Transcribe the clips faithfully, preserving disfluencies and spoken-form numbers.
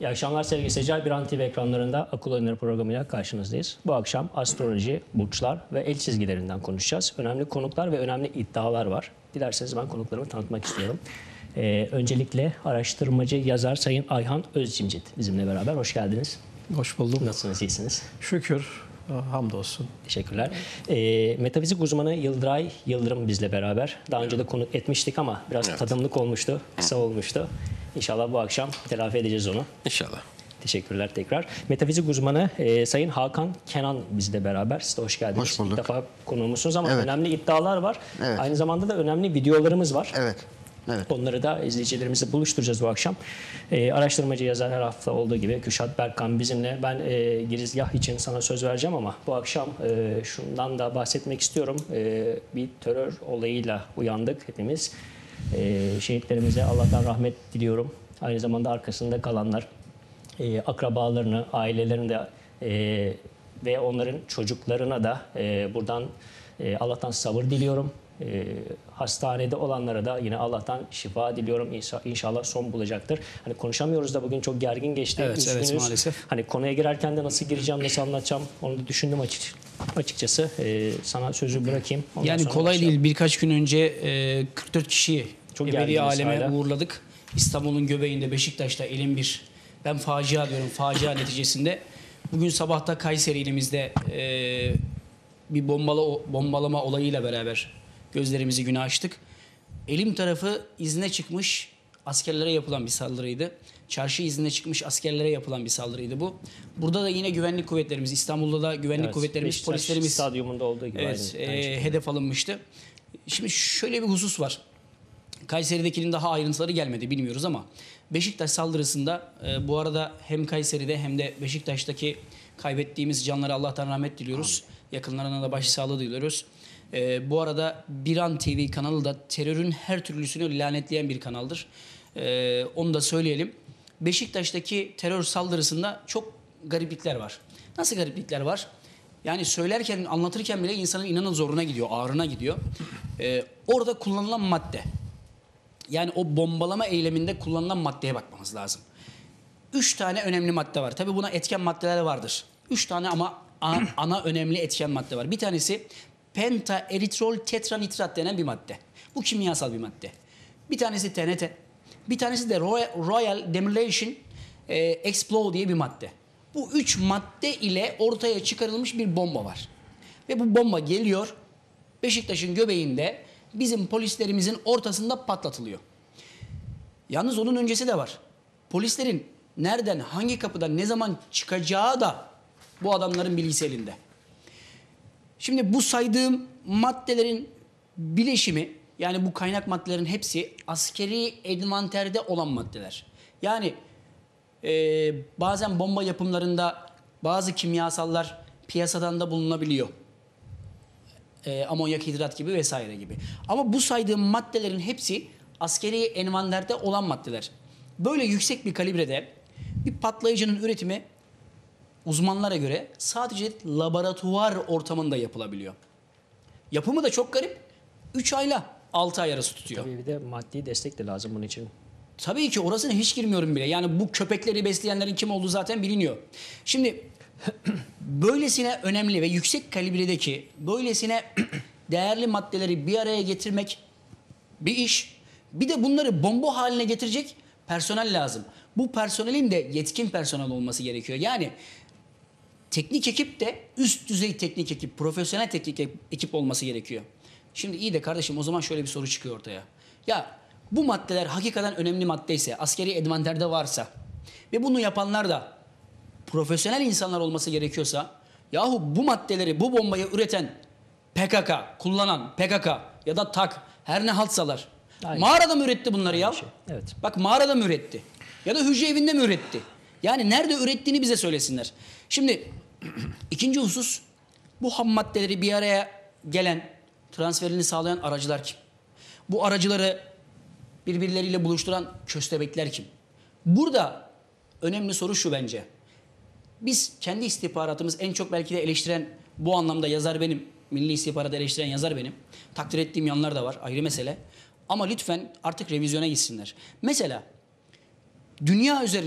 İyi akşamlar sevgili seyirciler. Bir An T V ekranlarında Akıl Oyunları programıyla karşınızdayız. Bu akşam astroloji, burçlar ve el çizgilerinden konuşacağız. Önemli konuklar ve önemli iddialar var. Dilerseniz ben konuklarımı tanıtmak istiyorum. Ee, öncelikle araştırmacı, yazar Sayın Ayhan Özcimcit bizimle beraber. Hoş geldiniz. Hoş buldum. Nasılsınız, iyisiniz? Şükür, hamdolsun. Teşekkürler. Ee, metafizik uzmanı Yıldıray Yıldırım bizle beraber. Daha önce de konuk etmiştik ama biraz evet. tadımlık olmuştu, kısa olmuştu. İnşallah bu akşam telafi edeceğiz onu. İnşallah. Teşekkürler tekrar. Metafizik uzmanı e, Sayın Hakan Kenan bizle beraber. Siz de hoş geldiniz. Hoş bulduk. İlk defa konuğumuzsunuz ama evet. önemli iddialar var. Evet. Aynı zamanda da önemli videolarımız var. Evet. Evet. Onları da izleyicilerimizle buluşturacağız bu akşam. E, araştırmacı yazar her hafta olduğu gibi Kürşat Berkan bizimle. Ben e, girizgah için sana söz vereceğim ama bu akşam e, şundan da bahsetmek istiyorum. E, bir terör olayıyla uyandık hepimiz. E, şehitlerimize Allah'tan rahmet diliyorum. Aynı zamanda arkasında kalanlar, e, akrabalarını, ailelerini de e, ve onların çocuklarına da e, buradan e, Allah'tan sabır diliyorum. E, hastanede olanlara da yine Allah'tan şifa diliyorum. İnşallah son bulacaktır. Hani konuşamıyoruz da bugün çok gergin geçti. Evet, Üzgünüz. evet maalesef. Hani konuya girerken de nasıl gireceğim, nasıl anlatacağım onu da düşündüm açık, açıkçası. E, sana sözü bırakayım. Ondan yani kolay başlayalım. değil. Birkaç gün önce e, kırk dört kişiyi Çok ebedi aleme hala. uğurladık. İstanbul'un göbeğinde Beşiktaş'ta elin bir. Ben facia diyorum. Facia neticesinde. Bugün sabahta Kayseri ilimizde e, bir bombala, bombalama olayıyla beraber gözlerimizi güne açtık. Elim tarafı izne çıkmış askerlere yapılan bir saldırıydı. Çarşı iznine çıkmış askerlere yapılan bir saldırıydı bu. Burada da yine güvenlik kuvvetlerimiz, İstanbul'da da güvenlik evet, kuvvetlerimiz, Beşiktaş polislerimiz stadyumunda olduğu gibi evet, aynı, e, aynı hedef alınmıştı. Şimdi şöyle bir husus var. Kayseri'dekinin daha ayrıntıları gelmedi bilmiyoruz ama Beşiktaş saldırısında e, bu arada hem Kayseri'de hem de Beşiktaş'taki kaybettiğimiz canlara Allah'tan rahmet diliyoruz. Amin. Yakınlarına da başsağlığı diliyoruz. E, bu arada Bir An T V kanalı da terörün her türlüsünü lanetleyen bir kanaldır. E, onu da söyleyelim. Beşiktaş'taki terör saldırısında çok gariplikler var. Nasıl gariplikler var? Yani söylerken, anlatırken bile insanın inanın zoruna gidiyor, ağrına gidiyor. E, orada kullanılan madde. Yani o bombalama eyleminde kullanılan maddeye bakmamız lazım. Üç tane önemli madde var. Tabii buna etken maddeler vardır. Üç tane ama ana önemli etken madde var. Bir tanesi pentaeritrol tetranitrat denen bir madde. Bu kimyasal bir madde. Bir tanesi T N T. Bir tanesi de Royal Demolition Explode diye bir madde. Bu üç madde ile ortaya çıkarılmış bir bomba var. Ve bu bomba geliyor Beşiktaş'ın göbeğinde bizim polislerimizin ortasında patlatılıyor. Yalnız onun öncesi de var. Polislerin nereden, hangi kapıdan, ne zaman çıkacağı da bu adamların bilgisi elinde. Şimdi bu saydığım maddelerin bileşimi, yani bu kaynak maddelerin hepsi askeri envanterde olan maddeler. Yani e, bazen bomba yapımlarında bazı kimyasallar piyasadan da bulunabiliyor. E, amonyak hidrat gibi vesaire gibi. Ama bu saydığım maddelerin hepsi askeri envanterde olan maddeler. Böyle yüksek bir kalibrede bir patlayıcının üretimi uzmanlara göre sadece laboratuvar ortamında yapılabiliyor. Yapımı da çok garip. üç ayla altı ay arası tutuyor. Tabii bir de maddi destek de lazım bunun için. Tabii ki orasına hiç girmiyorum bile. Yani bu köpekleri besleyenlerin kim olduğu zaten biliniyor. Şimdi böylesine önemli ve yüksek kalibredeki böylesine değerli maddeleri bir araya getirmek bir iş. Bir de bunları bomba haline getirecek personel lazım. Bu personelin de yetkin personel olması gerekiyor. Yani teknik ekip de üst düzey teknik ekip, profesyonel teknik ekip olması gerekiyor. Şimdi iyi de kardeşim o zaman şöyle bir soru çıkıyor ortaya. Ya bu maddeler hakikaten önemli maddeyse, askeri envanterde varsa ve bunu yapanlar da profesyonel insanlar olması gerekiyorsa, yahu bu maddeleri, bu bombayı üreten P K K, kullanan P K K ya da TAK her ne haltsalar Aynen. mağarada mı üretti bunları Aynen ya? Şey. Evet. Bak mağarada mı üretti? Ya da hücre evinde mi üretti? Yani nerede ürettiğini bize söylesinler. Şimdi ikinci husus, bu ham maddeleri bir araya gelen, transferini sağlayan aracılar kim? Bu aracıları birbirleriyle buluşturan köstebekler kim? Burada önemli soru şu bence. Biz kendi istihbaratımız en çok belki de eleştiren, bu anlamda yazar benim, milli istihbaratı eleştiren yazar benim. Takdir ettiğim yanlar da var, ayrı mesele. Ama lütfen artık revizyona gitsinler. Mesela dünya üzerinde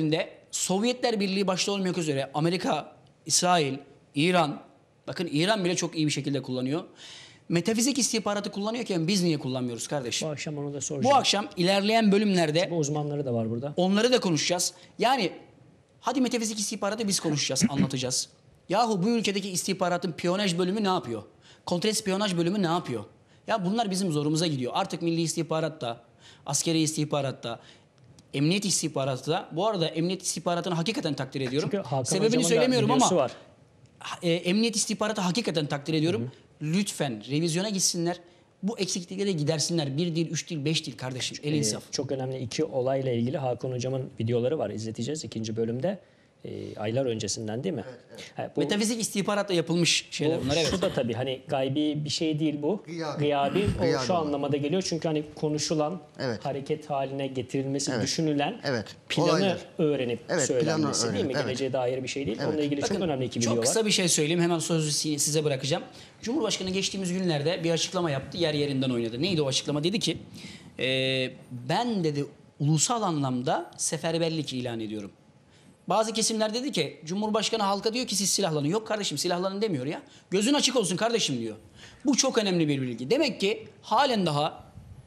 Sovyetler Birliği başta olmak üzere Amerika, İsrail, İran, bakın İran bile çok iyi bir şekilde kullanıyor. Metafizik istihbaratı kullanıyorken biz niye kullanmıyoruz kardeşim? Bu akşam onu da soracağım. Bu akşam ilerleyen bölümlerde Bu uzmanları da var burada. onları da konuşacağız. Yani hadi metafizik istihbaratı biz konuşacağız, anlatacağız. Yahu bu ülkedeki istihbaratın piyonaj bölümü ne yapıyor? Kontrespiyonaj bölümü ne yapıyor? Ya bunlar bizim zorumuza gidiyor. Artık milli istihbaratta, askeri istihbaratta, emniyet istihbaratı da. Bu arada emniyet istihbaratını hakikaten takdir ediyorum. Çünkü Hakan Sebebini Hocam'ın da söylemiyorum videosu ama var. e, emniyet istihbaratı hakikaten takdir ediyorum. Hı hı. Lütfen revizyona gitsinler. Bu eksiklikleri gidersinler. Bir değil, üç değil, beş değil kardeşim. El insaf. Ee, çok önemli iki olayla ilgili Hakan Hocam'ın videoları var. İzleteceğiz ikinci bölümde. Ee, aylar öncesinden değil mi? Evet, evet. Ha, bu, Metafizik istihbaratla yapılmış şeyler bu, bunlar. Evet. Şu da tabii hani gaybi bir şey değil bu. Gıyabi. Gıyabi. O Gıyabi şu var. anlamada geliyor. Çünkü hani konuşulan, Evet. hareket haline getirilmesi, Evet. düşünülen, Evet. planı Olaylar. öğrenip Evet, söylenmesi planı değil mi? öğrenip, evet. Geleceğe dair bir şey değil. Evet. Onunla ilgili Bakın, çok önemli iki video çok var. kısa bir şey söyleyeyim. Hemen sözü size bırakacağım. Cumhurbaşkanı geçtiğimiz günlerde bir açıklama yaptı. Yer yerinden oynadı. Neydi o açıklama? Dedi ki e, ben dedi ulusal anlamda seferberlik ilan ediyorum. Bazı kesimler dedi ki Cumhurbaşkanı halka diyor ki siz silahlanın. Yok kardeşim silahlanın demiyor ya. Gözün açık olsun kardeşim diyor. Bu çok önemli bir bilgi. Demek ki halen daha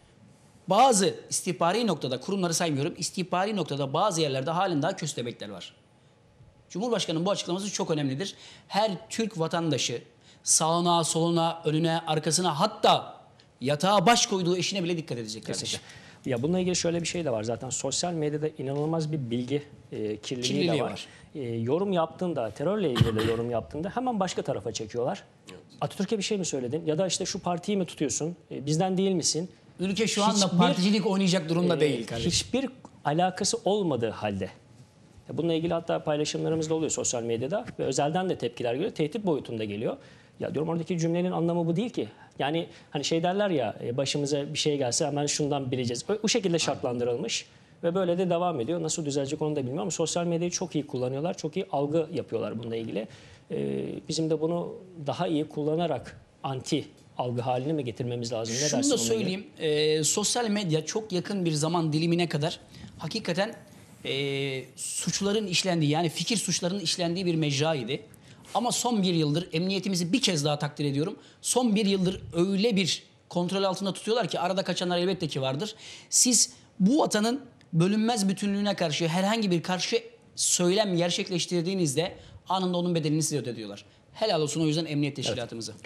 bazı istihbari noktada, kurumları saymıyorum, istihbari noktada bazı yerlerde halen daha köstebekler var. Cumhurbaşkanının bu açıklaması çok önemlidir. Her Türk vatandaşı sağına, soluna, önüne, arkasına hatta yatağa baş koyduğu eşine bile dikkat edecek kardeşim. Ya bununla ilgili şöyle bir şey de var. Zaten sosyal medyada inanılmaz bir bilgi e, kirliliği, Kirliliği de var. var. E, yorum yaptığında, terörle ilgili de yorum yaptığında hemen başka tarafa çekiyorlar. Evet. Atatürk'e bir şey mi söyledin? Ya da işte şu partiyi mi tutuyorsun? E, bizden değil misin? Ülke şu anda Hiçbir, particilik oynayacak durumda e, değil kardeşim. Hiçbir alakası olmadığı halde. Ya bununla ilgili hatta paylaşımlarımız da oluyor sosyal medyada ve özelden de tepkiler geliyor. Tehdit boyutunda geliyor. Ya diyorum oradaki cümlenin anlamı bu değil ki. Yani hani şey derler ya başımıza bir şey gelse hemen şundan bileceğiz. O şekilde şartlandırılmış ve böyle de devam ediyor. Nasıl düzelecek onu da bilmiyorum ama sosyal medyayı çok iyi kullanıyorlar. Çok iyi algı yapıyorlar bununla ilgili. Ee, bizim de bunu daha iyi kullanarak anti algı haline mi getirmemiz lazım? Ne Şunu dersin da onunla söyleyeyim. E, sosyal medya çok yakın bir zaman dilimine kadar hakikaten e, suçların işlendiği yani fikir suçlarının işlendiği bir mecraydı. Ama son bir yıldır emniyetimizi bir kez daha takdir ediyorum. Son bir yıldır öyle bir kontrol altında tutuyorlar ki arada kaçanlar elbette ki vardır. Siz bu vatanın bölünmez bütünlüğüne karşı herhangi bir karşı söylem gerçekleştirdiğinizde anında onun bedelini size ödediyorlar. Helal olsun o yüzden emniyet teşkilatımıza. Evet.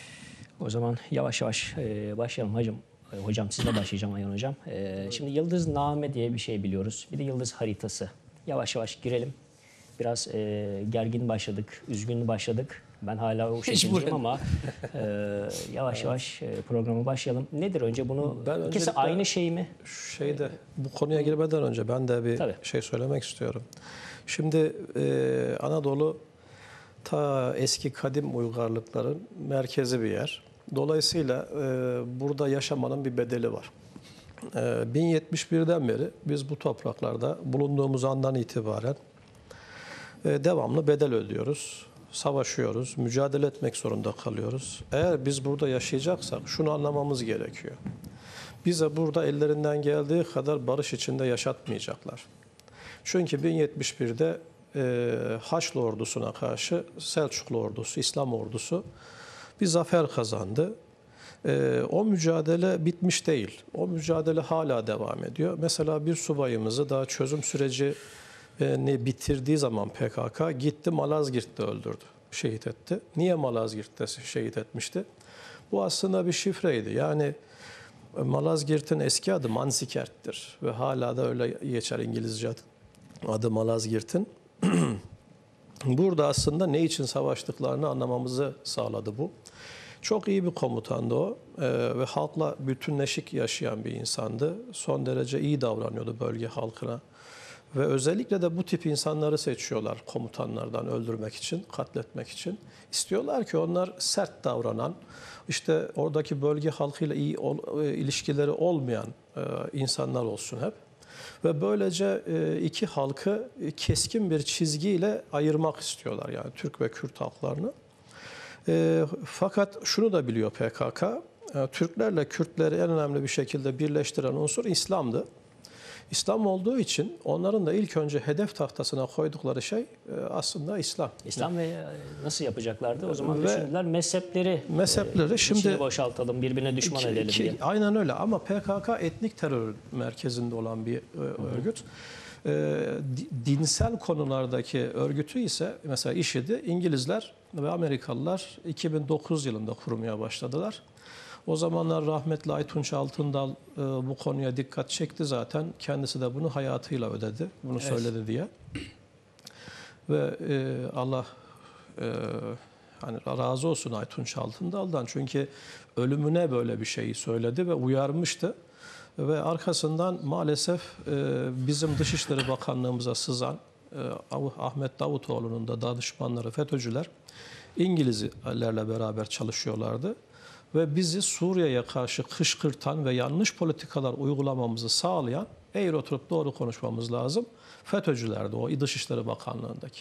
O zaman yavaş yavaş e, başlayalım hocam. E, hocam sizle başlayacağım Ayhan hocam. E, şimdi yıldızname diye bir şey biliyoruz. Bir de yıldız haritası. Yavaş yavaş girelim. Biraz e, gergin başladık, üzgün başladık. Ben hala o şekildeyim ama e, yavaş yavaş e, programa başlayalım. Nedir önce bunu? Ben İkisi aynı şey mi? Şeyde bu konuya girmeden önce ben de bir Tabii. şey söylemek istiyorum. Şimdi e, Anadolu ta eski kadim uygarlıkların merkezi bir yer. Dolayısıyla e, burada yaşamanın bir bedeli var. E, bin yetmiş birden beri biz bu topraklarda bulunduğumuz andan itibaren e, devamlı bedel ödüyoruz. Savaşıyoruz, mücadele etmek zorunda kalıyoruz. Eğer biz burada yaşayacaksak şunu anlamamız gerekiyor. Bize burada ellerinden geldiği kadar barış içinde yaşatmayacaklar. Çünkü bin yetmiş birde e, Haçlı ordusuna karşı Selçuklu ordusu, İslam ordusu bir zafer kazandı. E, o mücadele bitmiş değil. O mücadele hala devam ediyor. Mesela bir subayımızı daha çözüm süreci ne bitirdiği zaman P K K gitti Malazgirt'te öldürdü, şehit etti. Niye Malazgirt'te şehit etmişti? Bu aslında bir şifreydi. Yani Malazgirt'in eski adı Mansikert'tir ve hala da öyle geçer İngilizce adı Malazgirt'in. Burada aslında ne için savaştıklarını anlamamızı sağladı bu. Çok iyi bir komutandı o ee, ve halkla bütünleşik yaşayan bir insandı. Son derece iyi davranıyordu bölge halkına. Ve özellikle de bu tip insanları seçiyorlar komutanlardan öldürmek için, katletmek için. İstiyorlar ki onlar sert davranan, işte oradaki bölge halkıyla iyi ol, ilişkileri olmayan e, insanlar olsun hep. Ve böylece e, iki halkı keskin bir çizgiyle ayırmak istiyorlar yani Türk ve Kürt halklarını. E, fakat şunu da biliyor P K K, e, Türklerle Kürtleri en önemli bir şekilde birleştiren unsur İslam'dı. İslam olduğu için onların da ilk önce hedef tahtasına koydukları şey e, aslında İslam. İslam ve e, nasıl yapacaklardı? O zaman Ve düşündüler mezhepleri, mezhepleri e, şimdi içini boşaltalım, birbirine düşman Ki- edelim ki- diye. Aynen öyle ama P K K etnik terör merkezinde olan bir e, örgüt. E, di- dinsel konulardaki örgütü ise mesela IŞİD'i İngilizler ve Amerikalılar iki bin dokuz yılında kurmaya başladılar. O zamanlar rahmetli Aytunç Altındal e, bu konuya dikkat çekti zaten. Kendisi de bunu hayatıyla ödedi. Bunu Evet. söyledi diye. Ve e, Allah e, hani razı olsun Aytunç Altındal'dan. Çünkü ölümüne böyle bir şeyi söyledi ve uyarmıştı. Ve arkasından maalesef e, bizim Dışişleri Bakanlığımıza sızan e, Ahmet Davutoğlu'nun da danışmanları FETÖ'cüler İngilizlerle beraber çalışıyorlardı. Ve bizi Suriye'ye karşı kışkırtan ve yanlış politikalar uygulamamızı sağlayan, eğri oturup doğru konuşmamız lazım, FETÖ'cülerdi o Dışişleri Bakanlığı'ndaki.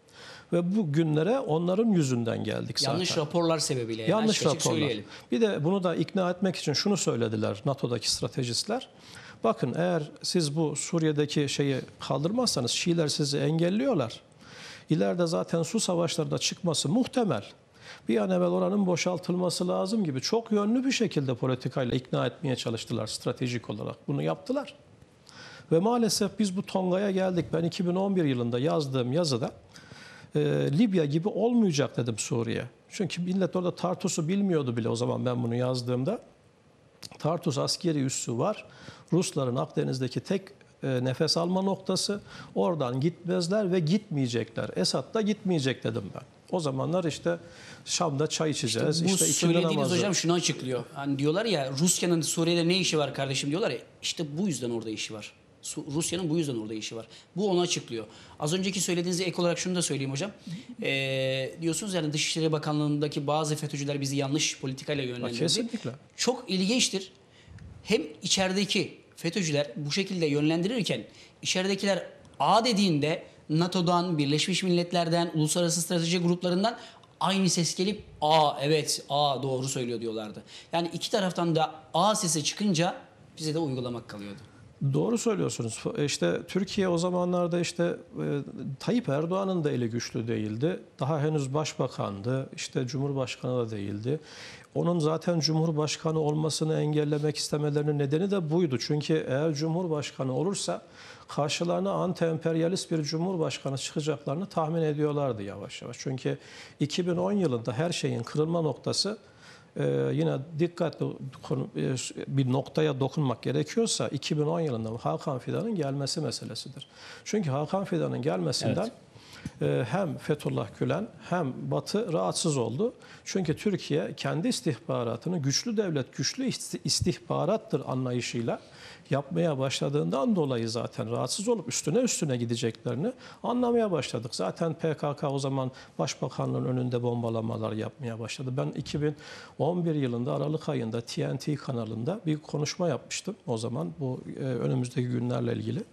Ve bu günlere onların yüzünden geldik zaten. Yanlış raporlar sebebiyle. Yani Yanlış açık açık raporlar. söyleyelim. Bir de bunu da ikna etmek için şunu söylediler NATO'daki stratejistler. Bakın eğer siz bu Suriye'deki şeyi kaldırmazsanız Şiiler sizi engelliyorlar. İleride zaten su savaşlarında çıkması muhtemel. Bir an evvel oranın boşaltılması lazım gibi çok yönlü bir şekilde politikayla ikna etmeye çalıştılar stratejik olarak. Bunu yaptılar. Ve maalesef biz bu tongaya geldik. Ben iki bin on bir yılında yazdığım yazıda e, Libya gibi olmayacak dedim Suriye. Çünkü millet orada Tartus'u bilmiyordu bile o zaman ben bunu yazdığımda. Tartus askeri üssü var. Rusların Akdeniz'deki tek e, nefes alma noktası. Oradan gitmezler ve gitmeyecekler. Esad da gitmeyecek dedim ben. O zamanlar işte Şam'da çay içeceğiz. Bu İşte ikindi söylediğiniz namazı. hocam şunu açıklıyor. Hani diyorlar ya Rusya'nın Suriye'de ne işi var kardeşim diyorlar ya. İşte bu yüzden orada işi var. Su- Rusya'nın bu yüzden orada işi var. Bu onu açıklıyor. Az önceki söylediğinize ek olarak şunu da söyleyeyim hocam. Ee, diyorsunuz yani Dışişleri Bakanlığı'ndaki bazı FETÖ'cüler bizi yanlış politikayla yönlendirdi. Kesinlikle. Çok ilginçtir. Hem içerideki FETÖ'cüler bu şekilde yönlendirirken içeridekiler A dediğinde NATO'dan, Birleşmiş Milletler'den, uluslararası strateji gruplarından aynı ses gelip A evet A doğru söylüyor diyorlardı. Yani iki taraftan da A sesi çıkınca bize de uygulamak kalıyordu. Doğru söylüyorsunuz. İşte Türkiye o zamanlarda işte e, Tayyip Erdoğan'ın da eli güçlü değildi. Daha henüz başbakandı. İşte Cumhurbaşkanı da değildi. Onun zaten Cumhurbaşkanı olmasını engellemek istemelerinin nedeni de buydu. Çünkü eğer Cumhurbaşkanı olursa karşılarına anti-emperyalist bir Cumhurbaşkanı çıkacaklarını tahmin ediyorlardı yavaş yavaş. Çünkü iki bin on yılında her şeyin kırılma noktası Ee, yine dikkatli bir noktaya dokunmak gerekiyorsa iki bin on yılında Hakan Fidan'ın gelmesi meselesidir. Çünkü Hakan Fidan'ın gelmesinden evet. hem Fethullah Gülen hem Batı rahatsız oldu. Çünkü Türkiye kendi istihbaratını güçlü devlet, güçlü istihbarattır anlayışıyla yapmaya başladığından dolayı zaten rahatsız olup üstüne üstüne gideceklerini anlamaya başladık. Zaten P K K o zaman Başbakanlığın önünde bombalamalar yapmaya başladı. Ben iki bin on bir yılında Aralık ayında T N T kanalında bir konuşma yapmıştım o zaman bu e, önümüzdeki günlerle ilgili.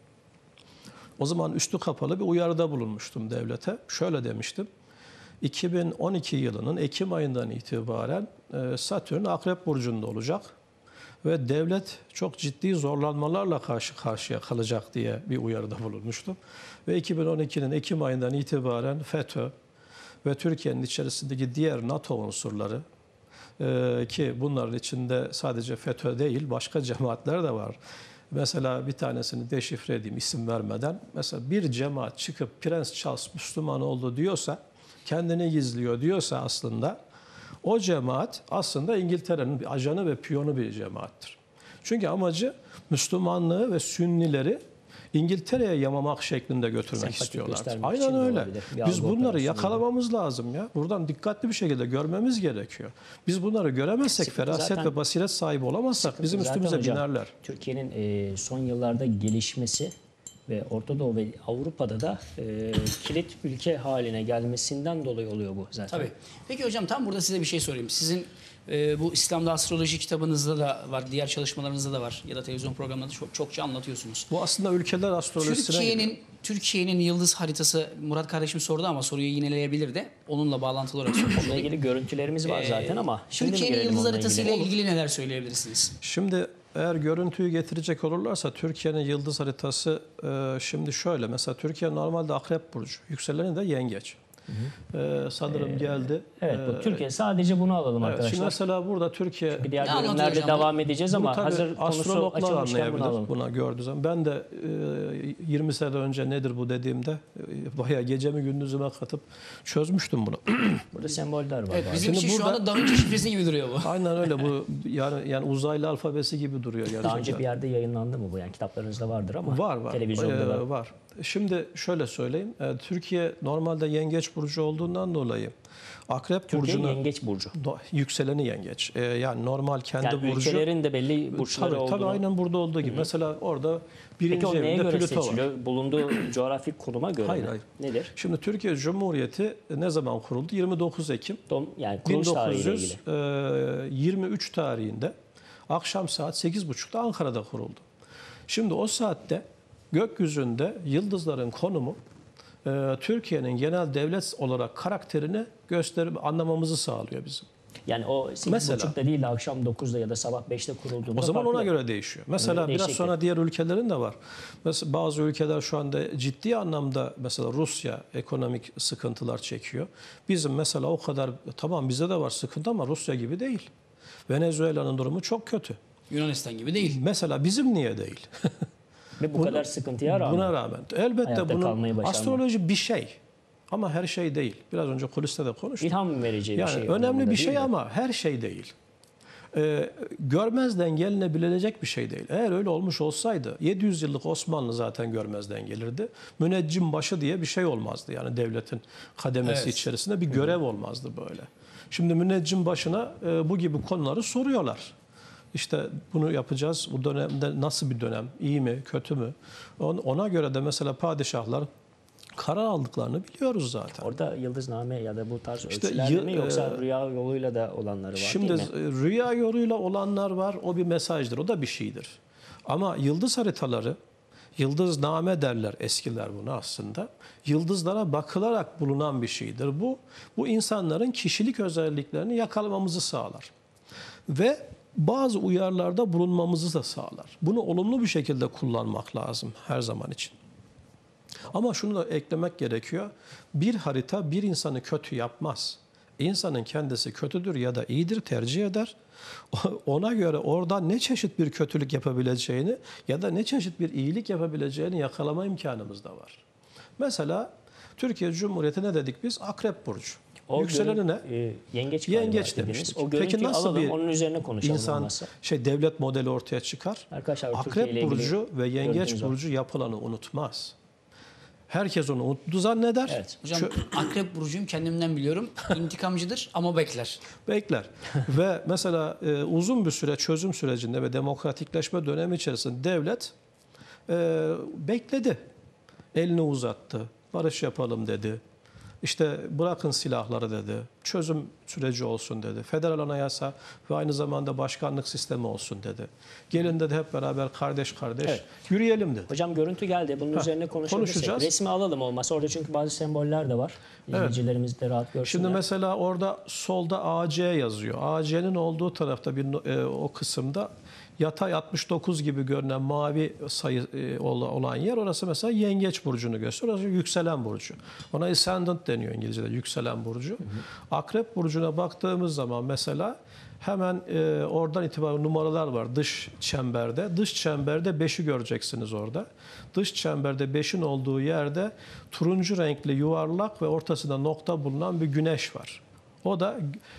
O zaman üstü kapalı bir uyarıda bulunmuştum devlete. Şöyle demiştim. iki bin on iki yılının Ekim ayından itibaren e, Satürn Akrep Burcu'nda olacak. Ve devlet çok ciddi zorlanmalarla karşı karşıya kalacak diye bir uyarıda bulunmuştum. Ve iki bin on ikinin Ekim ayından itibaren FETÖ ve Türkiye'nin içerisindeki diğer NATO unsurları e, ki bunların içinde sadece FETÖ değil başka cemaatler de var. Mesela bir tanesini deşifre edeyim isim vermeden. Mesela bir cemaat çıkıp Prens Charles Müslüman oldu diyorsa, kendini gizliyor diyorsa aslında o cemaat aslında İngiltere'nin bir ajanı ve piyonu bir cemaattir. Çünkü amacı Müslümanlığı ve Sünnileri İngiltere'ye yamamak şeklinde götürmek Sempatik istiyorlar. göstermek için Aynen de öyle. olabilir. Bir Biz algı bunları operasyonu yakalamamız lazım ya. Buradan dikkatli bir şekilde görmemiz gerekiyor. Biz bunları göremezsek, feraset Zaten- ve basiret sahibi olamazsak bizim Zaten üstümüze hocam, binerler. Türkiye'nin e, son yıllarda gelişmesi ve Orta Doğu ve Avrupa'da da e, kilit ülke haline gelmesinden dolayı oluyor bu zaten. Tabii. Peki hocam tam burada size bir şey sorayım. Sizin e, bu İslam'da astroloji kitabınızda da var, diğer çalışmalarınızda da var ya da televizyon programlarında çok, çokça anlatıyorsunuz. Bu aslında ülkeler astrolojisine giriyor. Türkiye'nin Türkiye'nin yıldız haritası Murat kardeşim sordu ama soruyu yineleyebilir de onunla bağlantılı olarak sormuş. Bununla ilgili görüntülerimiz var zaten ama şimdi mi Türkiye'nin gelelim yıldız onunla haritasıyla ilgili? ilgili neler söyleyebilirsiniz? Şimdi eğer görüntüyü getirecek olurlarsa Türkiye'nin yıldız haritası e, şimdi şöyle. Mesela Türkiye normalde Akrep Burcu. Yükseleni de Yengeç. Hı hı. E, sanırım ee, geldi. Evet, bu Türkiye sadece bunu alalım evet, arkadaşlar. Şimdi mesela burada Türkiye... Çünkü diğer bölümlerde devam edeceğiz ama hazır konusu açılmışken bunu alalım. Buna gördüğü zaman. Ben de e, yirmi sene önce nedir bu dediğimde e, bayağı gecemi gündüzüme katıp çözmüştüm bunu. Burada semboller var. Evet, bizim için burada, şu anda Da Vinci şifresi gibi duruyor bu. Aynen öyle. Bu yani yani uzaylı alfabesi gibi duruyor gerçekten. Daha önce bir yerde yayınlandı mı bu? Yani kitaplarınızda vardır ama var var. televizyonda da ee, var. Şimdi şöyle söyleyeyim. E, Türkiye normalde Yengeç burcu olduğundan dolayı Akrep Türkiye burcuna Yengeç burcu. Do, yükseleni Yengeç. E, yani normal kendi yani burcu. Ülkelerin de belli burçları tabii, olduğunu. Tabii aynen burada olduğu gibi. Hı-hı. Mesela orada birinci Peki o neye evinde göre Plüto seçiliyor? var. Bulunduğu coğrafik konuma göre hayır, mi? hayır. Nedir? Şimdi Türkiye Cumhuriyeti ne zaman kuruldu? yirmi dokuz Ekim. Dom, yani kuruluş tarihiyle ilgili. bin dokuz yüz yirmi üç tarihinde akşam saat sekiz buçukta Ankara'da kuruldu. Şimdi o saatte gökyüzünde yıldızların konumu Türkiye'nin genel devlet olarak karakterini gösterip anlamamızı sağlıyor bizim. Yani o sekiz buçukta değil de akşam dokuzda ya da sabah beşte kurulduğunda o zaman farklı. Ona göre değişiyor. Mesela Değişiklik. biraz sonra diğer ülkelerin de var. Mesela bazı ülkeler şu anda ciddi anlamda mesela Rusya ekonomik sıkıntılar çekiyor. Bizim mesela o kadar tamam bizde de var sıkıntı ama Rusya gibi değil. Venezuela'nın durumu çok kötü. Yunanistan gibi değil. Mesela bizim niye değil? Ve bu Bunu, kadar sıkıntıya rağmen. Buna rağmen. Elbette bunun astroloji bir şey. Ama her şey değil. Biraz önce kuliste de konuştuk. İlham verici yani bir şey. Önemli bir şey mi? ama her şey değil. Ee, görmezden gelinebilecek bir şey değil. Eğer öyle olmuş olsaydı yedi yüz yıllık Osmanlı zaten görmezden gelirdi. Müneccim başı diye bir şey olmazdı. Yani devletin kademesi evet. içerisinde bir görev olmazdı böyle. Şimdi müneccim başına e, bu gibi konuları soruyorlar. İşte bunu yapacağız. Bu dönemde nasıl bir dönem? İyi mi? Kötü mü? Ona göre de mesela padişahlar karar aldıklarını biliyoruz zaten. Orada yıldızname ya da bu tarz işte ölçülerle mi yoksa rüya yoluyla da olanları var şimdi değil mi? Rüya yoluyla olanlar var. O bir mesajdır. O da bir şeydir. Ama yıldız haritaları, yıldızname derler eskiler bunu aslında. Yıldızlara bakılarak bulunan bir şeydir. Bu, bu insanların kişilik özelliklerini yakalamamızı sağlar. Ve bazı uyarılarda bulunmamızı da sağlar. Bunu olumlu bir şekilde kullanmak lazım her zaman için. Ama şunu da eklemek gerekiyor. Bir harita bir insanı kötü yapmaz. İnsanın kendisi kötüdür ya da iyidir tercih eder. Ona göre orada ne çeşit bir kötülük yapabileceğini ya da ne çeşit bir iyilik yapabileceğini yakalama imkanımız da var. Mesela Türkiye Cumhuriyeti ne dedik biz? Akrep burcu. O yükseleni ne? E, yengeç, yengeç demiştik. O görüntüyü Peki nasıl alalım, bir onun üzerine konuşalım. İnsan olmazsa. şey devlet modeli ortaya çıkar. Arkadaşlar, Akrep burcu ve yengeç burcu o. yapılanı unutmaz. Herkes onu unuttu zanneder. Evet. Hocam Şu, Akrep burcuyum, kendimden biliyorum. İntikamcıdır ama bekler. Bekler. Ve mesela e, uzun bir süre çözüm sürecinde ve demokratikleşme dönemi içerisinde devlet e, bekledi. Elini uzattı. Barış yapalım dedi. İşte bırakın silahları dedi. Çözüm süreci olsun dedi. Federal anayasa ve aynı zamanda başkanlık sistemi olsun dedi. Gelin dedi hep beraber kardeş kardeş evet. yürüyelim dedi. Hocam görüntü geldi. Bunun ha, üzerine konuşacağız. Resmi alalım olmazsa. Orada çünkü bazı semboller de var. İzleyicilerimiz evet. de rahat görsünler. Şimdi mesela orada solda A C yazıyor. A C'nin olduğu tarafta bir e, o kısımda yatay altmış dokuz gibi görünen mavi sayı e, olan yer orası mesela yengeç burcunu gösteriyor. Orası yükselen burcu. Ona ascendant deniyor İngilizce'de yükselen burcu. Hı hı. Akrep burcuna baktığımız zaman mesela hemen e, oradan itibaren numaralar var dış çemberde. Dış çemberde beşi göreceksiniz orada. Dış çemberde beşin olduğu yerde turuncu renkli yuvarlak ve ortasında nokta bulunan bir güneş var. O da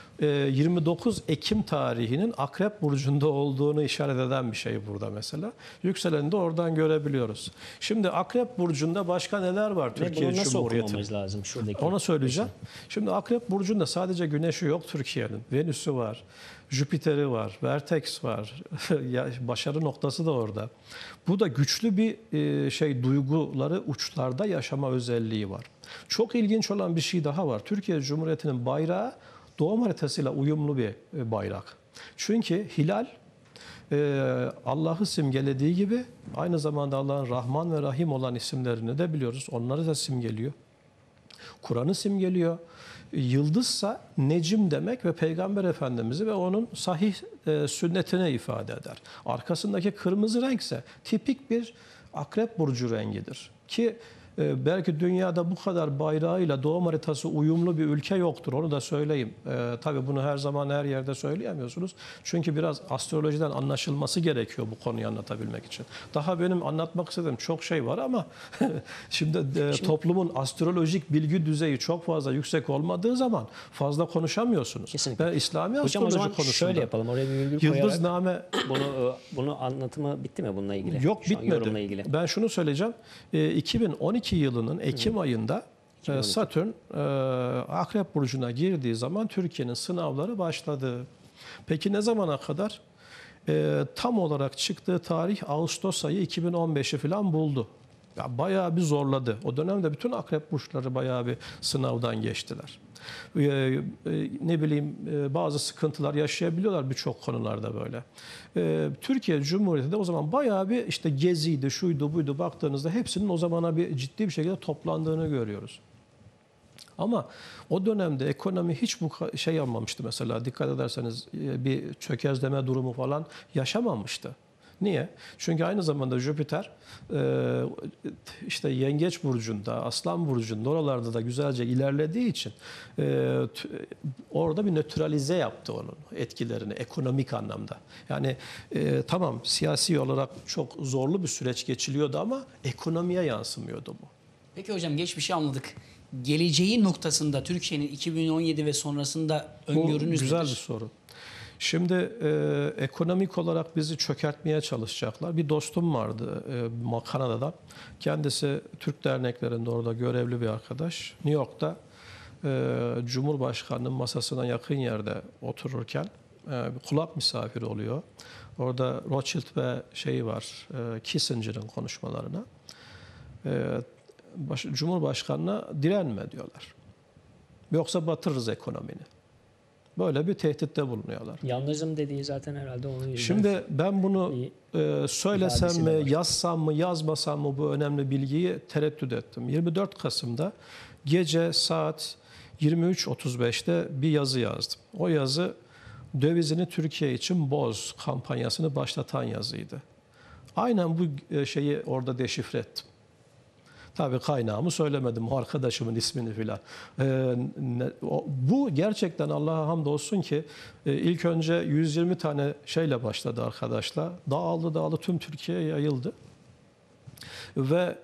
yirmi dokuz Ekim tarihinin Akrep burcunda olduğunu işaret eden bir şey burada mesela. Yükseleni de oradan görebiliyoruz. Şimdi Akrep burcunda başka neler var Türkiye Cumhuriyeti? Nasıl okumamız lazım şuradaki? Onu söyleyeceğim. Şimdi Akrep burcunda sadece Güneş'i yok Türkiye'nin. Venüs'ü var, Jüpiter'i var, Vertex var. Başarı noktası da orada. Bu da güçlü bir şey duyguları uçlarda yaşama özelliği var. Çok ilginç olan bir şey daha var. Türkiye Cumhuriyeti'nin bayrağı doğum haritasıyla uyumlu bir bayrak. Çünkü hilal Allah'ı simgelediği gibi aynı zamanda Allah'ın Rahman ve Rahim olan isimlerini de biliyoruz. Onları da simgeliyor. Kur'an'ı simgeliyor. Yıldızsa necim demek ve Peygamber Efendimiz'i ve onun sahih e, sünnetine ifade eder. Arkasındaki kırmızı renkse tipik bir akrep burcu rengidir. Ki e, belki dünyada bu kadar bayrağıyla doğum haritası uyumlu bir ülke yoktur. Onu da söyleyeyim. E, tabii bunu her zaman her yerde söyleyemiyorsunuz. Çünkü biraz astrolojiden anlaşılması gerekiyor bu konuyu anlatabilmek için. Daha benim anlatmak istediğim çok şey var ama şimdi, e, şimdi toplumun astrolojik bilgi düzeyi çok fazla yüksek olmadığı zaman fazla konuşamıyorsunuz. Kesinlikle. Ben İslami Hocam astroloji o zaman konusunda. şöyle yapalım. Oraya bir virgül koyarak. Yıldızname Bunu bunu anlatımı bitti mi bununla ilgili? Yok, Şu an yorumla bitmedi. ilgili. Ben şunu söyleyeceğim. E, iki bin on iki yılının Ekim Hı. ayında e, Satürn e, Akrep Burcu'na girdiği zaman Türkiye'nin sınavları başladı. Peki ne zamana kadar? E, tam olarak çıktığı tarih Ağustos ayı iki bin on beşi falan buldu. Ya bayağı bir zorladı. O dönemde bütün akrep burçları bayağı bir sınavdan geçtiler. Ee, e, ne bileyim e, bazı sıkıntılar yaşayabiliyorlar birçok konularda böyle. Ee, Türkiye Cumhuriyeti de o zaman bayağı bir işte geziydi, şuydu, buydu baktığınızda hepsinin o zamana bir ciddi bir şekilde toplandığını görüyoruz. Ama o dönemde ekonomi hiç bu şey yapmamıştı mesela dikkat ederseniz bir çökezleme durumu falan yaşamamıştı. Niye? Çünkü aynı zamanda Jüpiter işte Yengeç burcunda, Aslan burcunda oralarda da güzelce ilerlediği için orada bir nötralize yaptı onun etkilerini ekonomik anlamda. Yani tamam siyasi olarak çok zorlu bir süreç geçiliyordu ama ekonomiye yansımıyordu bu. Peki hocam geçmişi anladık. Geleceği noktasında Türkiye'nin iki bin on yedi ve sonrasında öngörünüz güzel nedir? bir soru. Şimdi e, ekonomik olarak bizi çökertmeye çalışacaklar. Bir dostum vardı e, Kanada'da. Kendisi Türk derneklerinde orada görevli bir arkadaş. New York'ta e, Cumhurbaşkanı'nın masasına yakın yerde otururken e, bir kulak misafiri oluyor. Orada Rothschild ve şeyi var, e, Kissinger'ın konuşmalarına. E, baş, Cumhurbaşkanı'na direnme diyorlar. Yoksa batırırız ekonomini. Böyle bir tehditte bulunuyorlar. Yalnızım dediği zaten herhalde onun yüzünden. Şimdi ben bunu e, söylesem mi, yazsam mı, yazmasam mı bu önemli bilgiyi tereddüt ettim. yirmi dört Kasım'da gece saat yirmi üç otuz beşte bir yazı yazdım. O yazı dövizini Türkiye için boz kampanyasını başlatan yazıydı. Aynen bu şeyi orada deşifre ettim. Tabii kaynağımı söylemedim, o arkadaşımın ismini filan. Ee, bu gerçekten Allah'a hamdolsun ki e, ilk önce yüz yirmi tane şeyle başladı arkadaşlar. Dağıldı dağıldı tüm Türkiye'ye yayıldı. Ve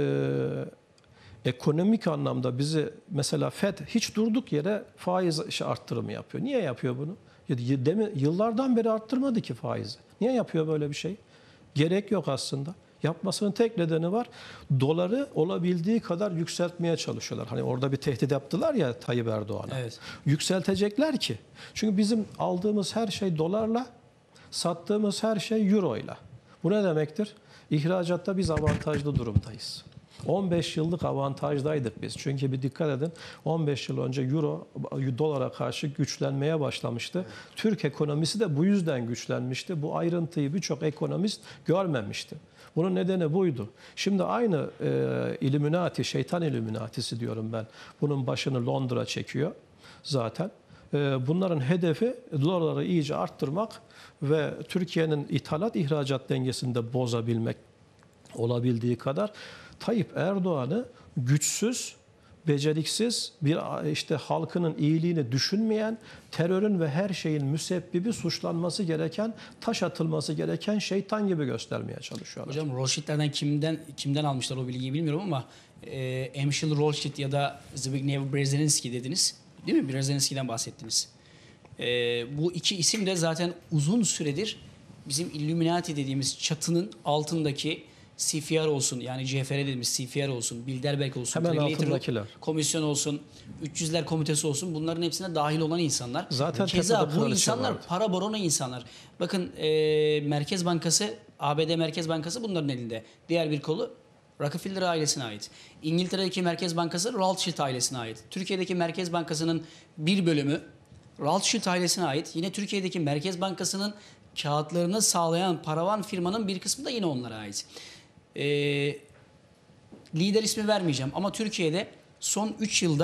e, ekonomik anlamda bizi mesela F E D hiç durduk yere faiz arttırımı yapıyor. Niye yapıyor bunu? Demin, yıllardan beri arttırmadı ki faizi. Niye yapıyor böyle bir şey? Gerek yok aslında. Yapmasının tek nedeni var. Doları olabildiği kadar yükseltmeye çalışıyorlar. Hani orada bir tehdit yaptılar ya Tayyip Erdoğan'a. Evet. Yükseltecekler ki. Çünkü bizim aldığımız her şey dolarla, sattığımız her şey euroyla. Bu ne demektir? İhracatta biz avantajlı durumdayız. on beş yıllık avantajdaydık biz. Çünkü bir dikkat edin on beş yıl önce euro dolara karşı güçlenmeye başlamıştı. Türk ekonomisi de bu yüzden güçlenmişti. Bu ayrıntıyı birçok ekonomist görmemişti. Bunun nedeni buydu. Şimdi aynı e, Illuminati, şeytan Illuminati'si diyorum ben. Bunun başını Londra çekiyor zaten. E, bunların hedefi doları iyice arttırmak ve Türkiye'nin ithalat ihracat dengesini de bozabilmek olabildiği kadar. Tayyip Erdoğan'ı güçsüz, beceriksiz, bir işte halkının iyiliğini düşünmeyen, terörün ve her şeyin müsebbibi suçlanması gereken, taş atılması gereken şeytan gibi göstermeye çalışıyorlar. Hocam Rothschild'lerden kimden kimden almışlar o bilgiyi bilmiyorum ama e, Emschel Rothschild ya da Zbigniew Brzezinski dediniz. Değil mi? Brzezinski'den bahsettiniz. E, bu iki isim de zaten uzun süredir bizim Illuminati dediğimiz çatının altındaki C F R olsun yani C F R dediğimiz C F R olsun, Bilderberg olsun, hemen altındakiler. Komisyon olsun, üç yüzler komitesi olsun bunların hepsine dahil olan insanlar. Zaten keza bu insanlar vardı. para baronu insanlar. Bakın e, Merkez Bankası, A B D Merkez Bankası bunların elinde. Diğer bir kolu Rockefeller ailesine ait. İngiltere'deki Merkez Bankası Rothschild ailesine ait. Türkiye'deki Merkez Bankası'nın bir bölümü Rothschild ailesine ait. Yine Türkiye'deki Merkez Bankası'nın kağıtlarını sağlayan paravan firmanın bir kısmı da yine onlara ait. E, lider ismi vermeyeceğim ama Türkiye'de son üç yılda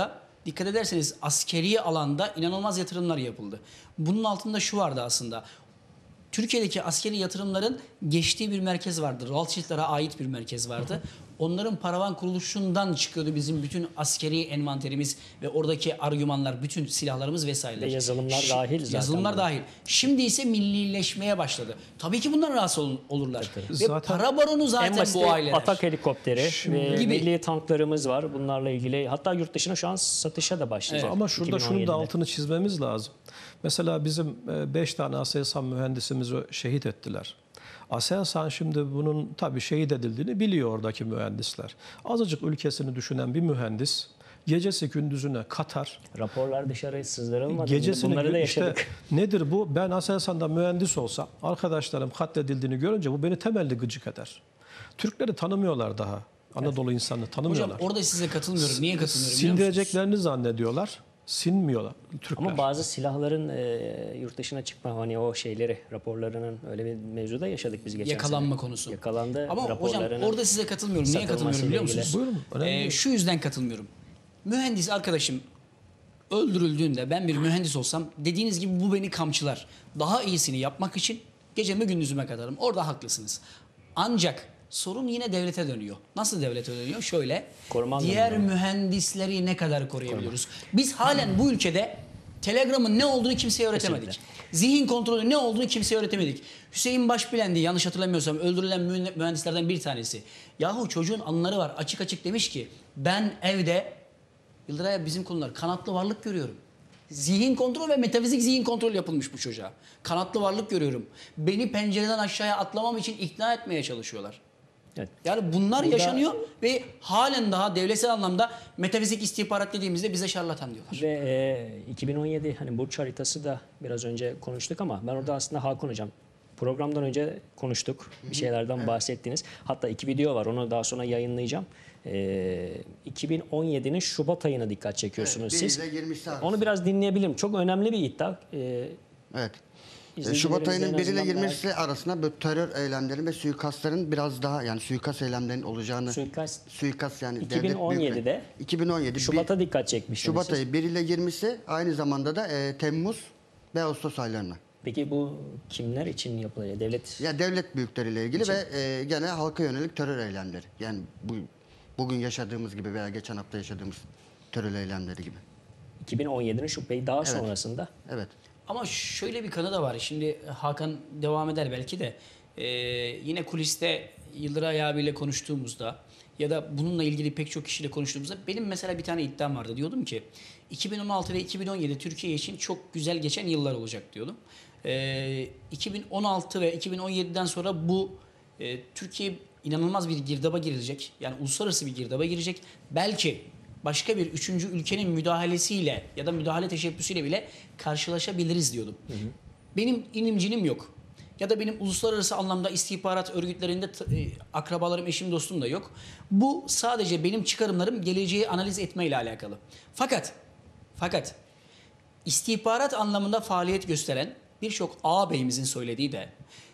dikkat ederseniz askeri alanda inanılmaz yatırımlar yapıldı. Bunun altında şu vardı aslında. Türkiye'deki askeri yatırımların geçtiği bir merkez vardı. Rothschild'lara ait bir merkez vardı. Onların paravan kuruluşundan çıkıyordu bizim bütün askeri envanterimiz ve oradaki argümanlar, bütün silahlarımız vesaireler. Ve yazılımlar Şi- dahil zaten. Yazılımlar bu. dahil. Şimdi ise millileşmeye başladı. Tabii ki bundan rahatsız ol- olurlar. Ve Zaten- para baronu En zaten basit bu aileler. atak helikopteri ve Gibi. milli tanklarımız var. Bunlarla ilgili hatta yurt dışına şu an satışa da başlayacak. Ama şurada şunun iki bin on yedide. da altını çizmemiz lazım. Mesela bizim beş tane Aselsan mühendisimizi şehit ettiler. Aselsan şimdi bunun tabii şehit edildiğini biliyor oradaki mühendisler. Azıcık ülkesini düşünen bir mühendis gecesi gündüzüne katar. Raporlar dışarı sızdırılmadı. Gecesini Bunları da işte yaşadık. nedir bu? Ben Aselsan'da mühendis olsam arkadaşlarım katledildiğini görünce bu beni temelli gıcık eder. Türkleri tanımıyorlar daha. Anadolu insanını tanımıyorlar. Hocam orada size katılmıyorum. Niye katılmıyorum biliyor musunuz? Sindireceklerini zannediyorlar. Sinmiyorlar Türkler. Ama bazı silahların e, yurt dışına çıkma hani o şeyleri raporlarının öyle bir mevzuda yaşadık biz geçen Yakalanma sene. konusu. Yakalandı. Ama hocam raporlarının orada size katılmıyorum. Niye katılmıyorum satılmasıyla biliyor ilgili. musunuz? Buyurun, önemli Ee, değil. şu yüzden katılmıyorum. Mühendis arkadaşım öldürüldüğünde ben bir mühendis olsam dediğiniz gibi bu beni kamçılar. Daha iyisini yapmak için geceme gündüzüme katarım. Orada haklısınız. Ancak sorun yine devlete dönüyor. Nasıl devlete dönüyor? Şöyle. Koruma diğer anlamında. mühendisleri ne kadar koruyabiliyoruz? Biz halen bu ülkede Telegram'ın ne olduğunu kimseye öğretemedik. Kesinlikle. Zihin kontrolü ne olduğunu kimseye öğretemedik. Hüseyin Başbilendi yanlış hatırlamıyorsam öldürülen mühe- mühendislerden bir tanesi. Yahu çocuğun anıları var. Açık açık demiş ki ben evde Yıldıray bizim konular kanatlı varlık görüyorum. Zihin kontrol ve metafizik zihin kontrol yapılmış bu çocuğa. Kanatlı varlık görüyorum. Beni pencereden aşağıya atlamam için ikna etmeye çalışıyorlar. Evet. Yani bunlar Burada- yaşanıyor ve halen daha devletsel anlamda metafizik istihbarat dediğimizde bize şarlatan diyorlar. Ve e, iki bin on yedi hani burç haritası da biraz önce konuştuk ama ben orada aslında Hakan Hocam programdan önce konuştuk. Bir şeylerden bahsettiniz. Hatta iki video var onu daha sonra yayınlayacağım. E, iki bin on yedinin Şubat ayına dikkat çekiyorsunuz Evet, bir siz. ile yirmisi arası. Onu biraz dinleyebilirim. Çok önemli bir iddia. E, Evet. E, İzleyicilerimiz Şubat ayının en bir ile azından yirmisi arasında böyle terör eylemleri ve suikastların biraz daha yani suikast eylemlerinin olacağını Suikast suikast yani iki bin on yedide devlet büyükleri- iki bin on yedi Şubat'a bir- dikkat çekmiştiniz Şubat siz. ayı bir ile yirmisi aynı zamanda da e, Temmuz ve Ağustos aylarına. Peki bu kimler için yapılıyor? Devlet Ya devlet büyükleriyle ilgili ve e, gene halka yönelik terör eylemleri. Yani bu bugün yaşadığımız gibi veya geçen hafta yaşadığımız terör eylemleri gibi. iki bin on yedinin Şubat ayı daha sonrasında Evet. Ama şöyle bir kanı da var. Şimdi Hakan devam eder belki de. Ee, yine kuliste Yıldıray abiyle konuştuğumuzda ya da bununla ilgili pek çok kişiyle konuştuğumuzda benim mesela bir tane iddiam vardı. Diyordum ki iki bin on altı ve iki bin on yedi Türkiye için çok güzel geçen yıllar olacak diyordum. Ee, iki bin on altı ve iki bin on yediden sonra bu e, Türkiye inanılmaz bir girdaba girilecek. Yani uluslararası bir girdaba girecek. Belki başka bir üçüncü ülkenin müdahalesiyle ya da müdahale teşebbüsüyle bile karşılaşabiliriz diyordum. Benim inimcinim yok. Ya da benim uluslararası anlamda istihbarat örgütlerinde t- e, akrabalarım, eşim, dostum da yok. Bu sadece benim çıkarımlarım geleceği analiz etmeyle alakalı. Fakat, fakat istihbarat anlamında faaliyet gösteren birçok ağabeyimizin söylediği de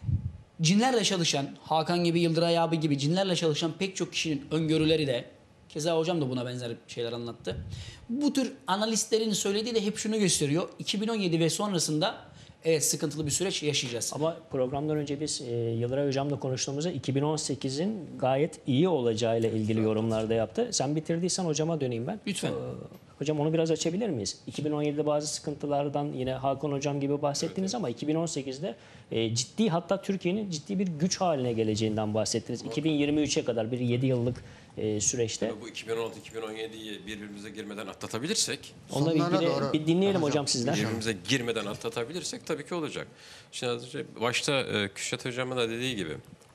cinlerle çalışan, Hakan gibi, Yıldıray abi gibi cinlerle çalışan pek çok kişinin öngörüleri de, keza hocam da buna benzer şeyler anlattı. Bu tür analistlerin söylediği de hep şunu gösteriyor. iki bin on yedi ve sonrasında evet sıkıntılı bir süreç yaşayacağız. ama programdan önce biz e, Yıldıray Hocam'la konuştuğumuzda iki bin on sekizin gayet iyi olacağıyla ilgili yorumlarda yaptı. Sen bitirdiysen hocama döneyim ben. Lütfen. Ee, hocam onu biraz açabilir miyiz? iki bin on yedide bazı sıkıntılardan yine Hakan Hocam gibi bahsettiniz ama iki bin on sekizde e, ciddi hatta Türkiye'nin ciddi bir güç haline geleceğinden bahsettiniz. iki bin yirmi üçe kadar bir yedi yıllık e, süreçte. Bu iki bin on altı iki bin on yediyi birbirimize girmeden atlatabilirsek, Onunla Sonlara ilgili doğru bir dinleyelim hocam hocam. sizden. birbirimize girmeden atlatabilirsek tabii ki olacak. Şimdi az önce başta e, Kürşat Hocam'ın da dediği gibi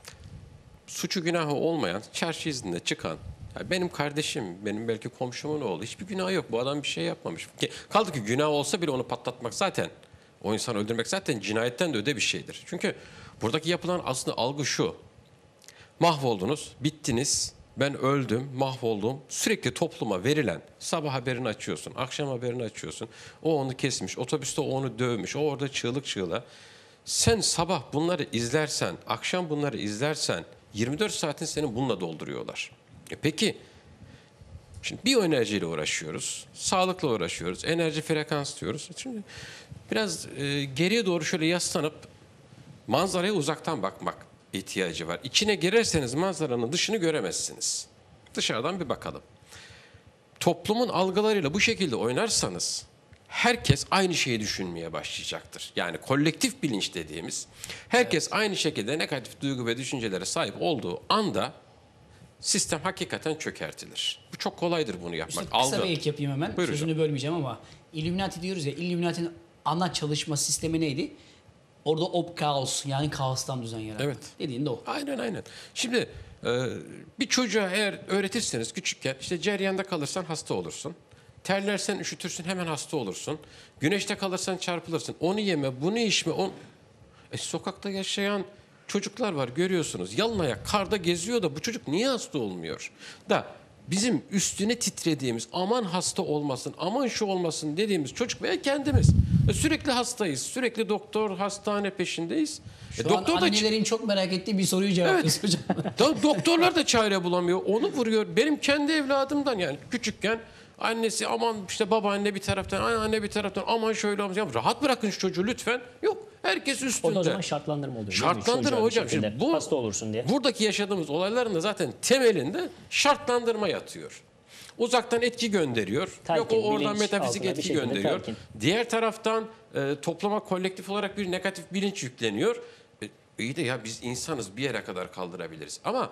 suçu günahı olmayan, çarşı izninde çıkan, ya benim kardeşim, benim belki komşumun oğlu, hiçbir günahı yok. Bu adam bir şey yapmamış. Ki- Kaldı ki günah olsa bile onu patlatmak zaten, o insanı öldürmek zaten cinayetten de öde bir şeydir. Çünkü buradaki yapılan aslında algı şu: mahvoldunuz, bittiniz, ben öldüm, mahvoldum. Sürekli topluma verilen, sabah haberini açıyorsun, akşam haberini açıyorsun. O onu kesmiş, otobüste o onu dövmüş, o orada çığlık çığlığa. Sen sabah bunları izlersen, akşam bunları izlersen yirmi dört saatin seni bununla dolduruyorlar. E peki Şimdi biyoenerjiyle uğraşıyoruz, sağlıkla uğraşıyoruz, enerji frekans diyoruz. Şimdi biraz e, geriye doğru şöyle yaslanıp manzaraya uzaktan bakmak ihtiyacı var. İçine girerseniz manzaranın dışını göremezsiniz. Dışarıdan bir bakalım. Toplumun algılarıyla bu şekilde oynarsanız herkes aynı şeyi düşünmeye başlayacaktır. Yani kolektif bilinç dediğimiz herkes aynı şekilde negatif duygu ve düşüncelere sahip olduğu anda sistem hakikaten çökertilir. Bu çok kolaydır bunu yapmak. Üstad, kısa Algı. bir ek yapayım hemen. Buyur Sözünü hocam. bölmeyeceğim ama Illuminati diyoruz ya, Illuminati'nin ana çalışma sistemi neydi? Orada op kaos, yani kaostan düzen yaratmak. Evet. Dediğin de o. Aynen aynen. Şimdi e, bir çocuğa eğer öğretirseniz küçükken işte ceryanda kalırsan hasta olursun. Terlersen üşütürsün hemen hasta olursun. Güneşte kalırsan çarpılırsın. Onu yeme, bunu içme. On... E, sokakta yaşayan çocuklar var görüyorsunuz. Yalın ayak karda geziyor da bu çocuk niye hasta olmuyor? Da bizim üstüne titrediğimiz aman hasta olmasın, aman şu olmasın dediğimiz çocuk veya kendimiz. E, sürekli hastayız. Sürekli doktor, hastane peşindeyiz. Şu E, an doktor da annelerin çok merak ettiği bir soruyu cevaplıyorsun hocam. Da- doktorlar da çare bulamıyor. Onu vuruyor. Benim kendi evladımdan yani küçükken annesi aman işte babaanne bir taraftan, anne bir taraftan aman şöyle olmuş. Ya rahat bırakın şu çocuğu lütfen. Yok. Herkes üstünde. O da o zaman şartlandırma oluyor. değil mi? Şartlandırma Çocuğa bir hocam. şekilde Şimdi bu, hasta olursun diye. buradaki yaşadığımız olayların da zaten temelinde şartlandırma yatıyor. Uzaktan etki gönderiyor. Telkin, Yok o oradan bilinç metafizik altına bir etki şekilde gönderiyor. telkin. Diğer taraftan e, topluma kolektif olarak bir negatif bilinç yükleniyor. E, iyi de ya biz insanız bir yere kadar kaldırabiliriz. Ama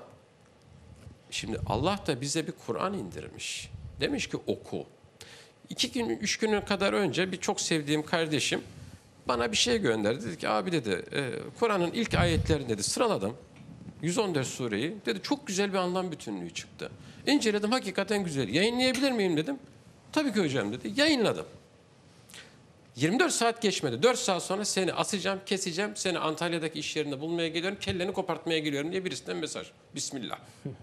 şimdi Allah da bize bir Kur'an indirmiş. Demiş ki oku. İki gün, üç gün kadar önce bir çok sevdiğim kardeşim bana bir şey gönderdi. Dedi ki abi dedi e, Kur'an'ın ilk ayetlerini dedi sıraladım. yüz on dört sureyi. Dedi çok güzel bir anlam bütünlüğü çıktı. İnceledim hakikaten güzel. Yayınlayabilir miyim dedim. Tabii ki hocam dedi. Yayınladım. yirmi dört saat geçmedi. dört saat sonra seni asacağım, keseceğim. Seni Antalya'daki iş yerinde bulmaya geliyorum. Kelleni kopartmaya geliyorum diye birisinden mesaj. Bismillah.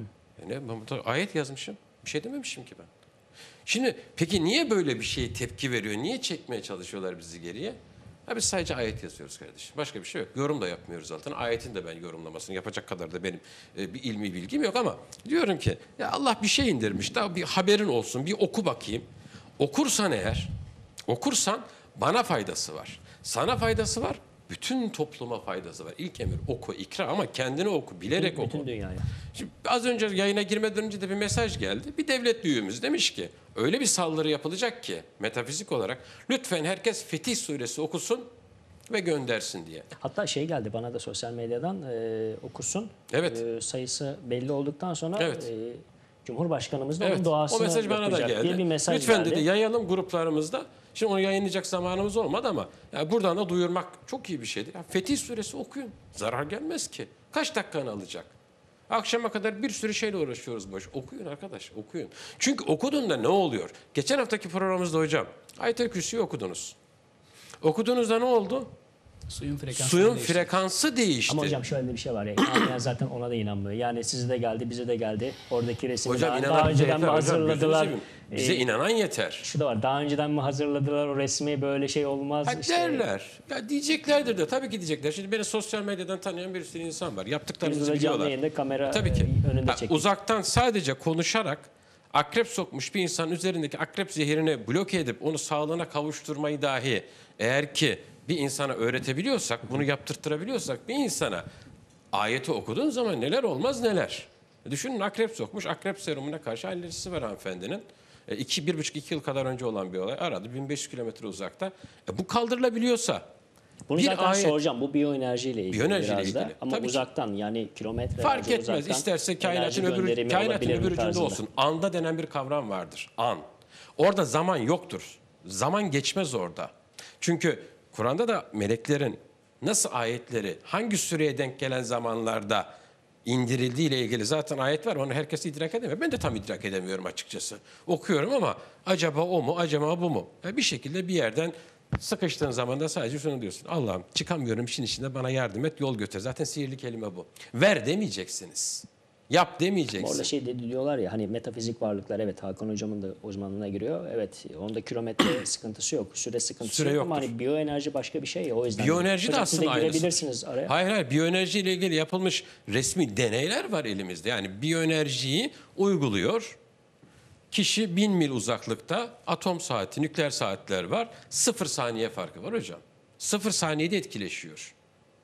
e ne, ben burada ayet yazmışım. Bir şey dememişim ki ben. Şimdi peki niye böyle bir şeye tepki veriyor? Niye çekmeye çalışıyorlar bizi geriye? Ha biz sadece ayet yazıyoruz kardeşim. Başka bir şey yok. Yorum da yapmıyoruz zaten. Ayetin de ben yorumlamasını yapacak kadar da benim e, bir ilmi bilgim yok ama diyorum ki ya Allah bir şey indirmiş. Daha bir haberin olsun. Bir oku bakayım. Okursan eğer, okursan bana faydası var. Sana faydası var. Bütün topluma faydası var. İlk emir oku, ikra ama kendini oku, bilerek Bütün oku. dünyaya. Şimdi az önce yayına girmeden önce de bir mesaj geldi. Bir devlet büyüğümüz demiş ki öyle bir saldırı yapılacak ki metafizik olarak lütfen herkes Fetih Suresi okusun ve göndersin diye. Hatta şey geldi bana da sosyal medyadan e, okursun. Evet. E, sayısı belli olduktan sonra Evet. e, Cumhurbaşkanımız da Evet. onun duasını O mesaj bana da yapacak geldi. diye bir mesaj Lütfen geldi. dedi yayalım gruplarımızda. Şimdi onu yayınlayacak zamanımız olmadı ama yani buradan da duyurmak çok iyi bir şeydi. Ya Fetih Suresi okuyun. Zarar gelmez ki. Kaç dakikanı alacak? Akşama kadar bir sürü şeyle uğraşıyoruz boş. Okuyun arkadaş, okuyun. Çünkü okuduğunda ne oluyor? Geçen haftaki programımızda hocam Ayet-el Kürsü'yü okudunuz. Okuduğunuzda ne oldu? Suyun frekansı. Suyun değişti. frekansı değişti. Ama hocam şöyle bir şey var ya. inanmayan zaten ona da inanmıyor. Yani size de geldi, bize de geldi. Oradaki resmi Hocam daha, inanan daha bize önceden mi yeter. Hocam, gözünüzü hazırladılar? seveyim. Bize E, inanan yeter. şu da var. Daha önceden mi hazırladılar o resmi, böyle şey olmaz. Ha, işte, derler. Ya diyeceklerdir de tabii ki diyecekler. Şimdi beni sosyal medyadan tanıyan bir sürü insan var. Biz Yaptıklarımızı de canlı biliyorlar. yayında kamera Tabii ki. e, önünde Ha, çektik. uzaktan sadece konuşarak akrep sokmuş bir insanın üzerindeki akrep zehirini bloke edip onu sağlığına kavuşturmayı dahi eğer ki bir insana öğretebiliyorsak, bunu yaptırtırabiliyorsak bir insana ayeti okuduğun zaman neler olmaz neler. Düşünün akrep sokmuş, akrep serumuna karşı alerjisi var hanımefendinin. E, iki, bir buçuk, iki yıl kadar önce olan bir olay. Aradı bin beş yüz kilometre uzakta. E, bu kaldırılabiliyorsa Bunu bir zaten ayet- soracağım. Bu biyoenerjiyle ilgili Biyoenerjiyle biraz da. ilgili. Ama Tabii ki. uzaktan yani kilometre fark etmez. uzaktan İsterse kainatın enerji öbür, gönderimi kainatın olabilir mi öbür ucunda tarzında. olsun. Anda denen bir kavram vardır. An. Orada zaman yoktur. Zaman geçmez orada. Çünkü Kur'an'da da meleklerin nasıl ayetleri hangi süreye denk gelen zamanlarda indirildiği ile ilgili zaten ayet var. Onu herkes idrak edemiyor. Ben de tam idrak edemiyorum açıkçası. Okuyorum ama acaba o mu, acaba bu mu? Yani bir şekilde bir yerden sıkıştığın zaman da sadece şunu diyorsun. Allah'ım çıkamıyorum işin içinde bana yardım et, yol götür. Zaten sihirli kelime bu. Ver demeyeceksiniz. Yap demeyeceksin. Orada şey de diyorlar ya hani metafizik varlıklar, evet Hakan hocamın da uzmanlığına giriyor. Evet onda kilometre sıkıntısı yok. Süre sıkıntısı Süre yok ama yoktur. hani biyoenerji başka bir şey ya o yüzden. Biyoenerji de Hocam siz aslında aynısı. girebilirsiniz araya. Hayır hayır biyoenerji ile ilgili yapılmış resmi deneyler var elimizde. Yani biyoenerjiyi uyguluyor. Kişi bin mil uzaklıkta, atom saati, nükleer saatler var. Sıfır saniye farkı var hocam. Sıfır saniyede etkileşiyor.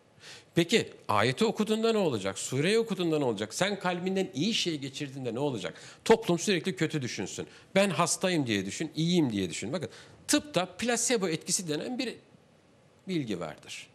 Peki ayeti okuduğunda ne olacak? Sureyi okuduğunda ne olacak? Sen kalbinden iyi şey geçirdiğinde ne olacak? Toplum sürekli kötü düşünsün. Ben hastayım diye düşün, iyiyim diye düşün. Bakın tıpta plasebo etkisi denen bir bilgi vardır.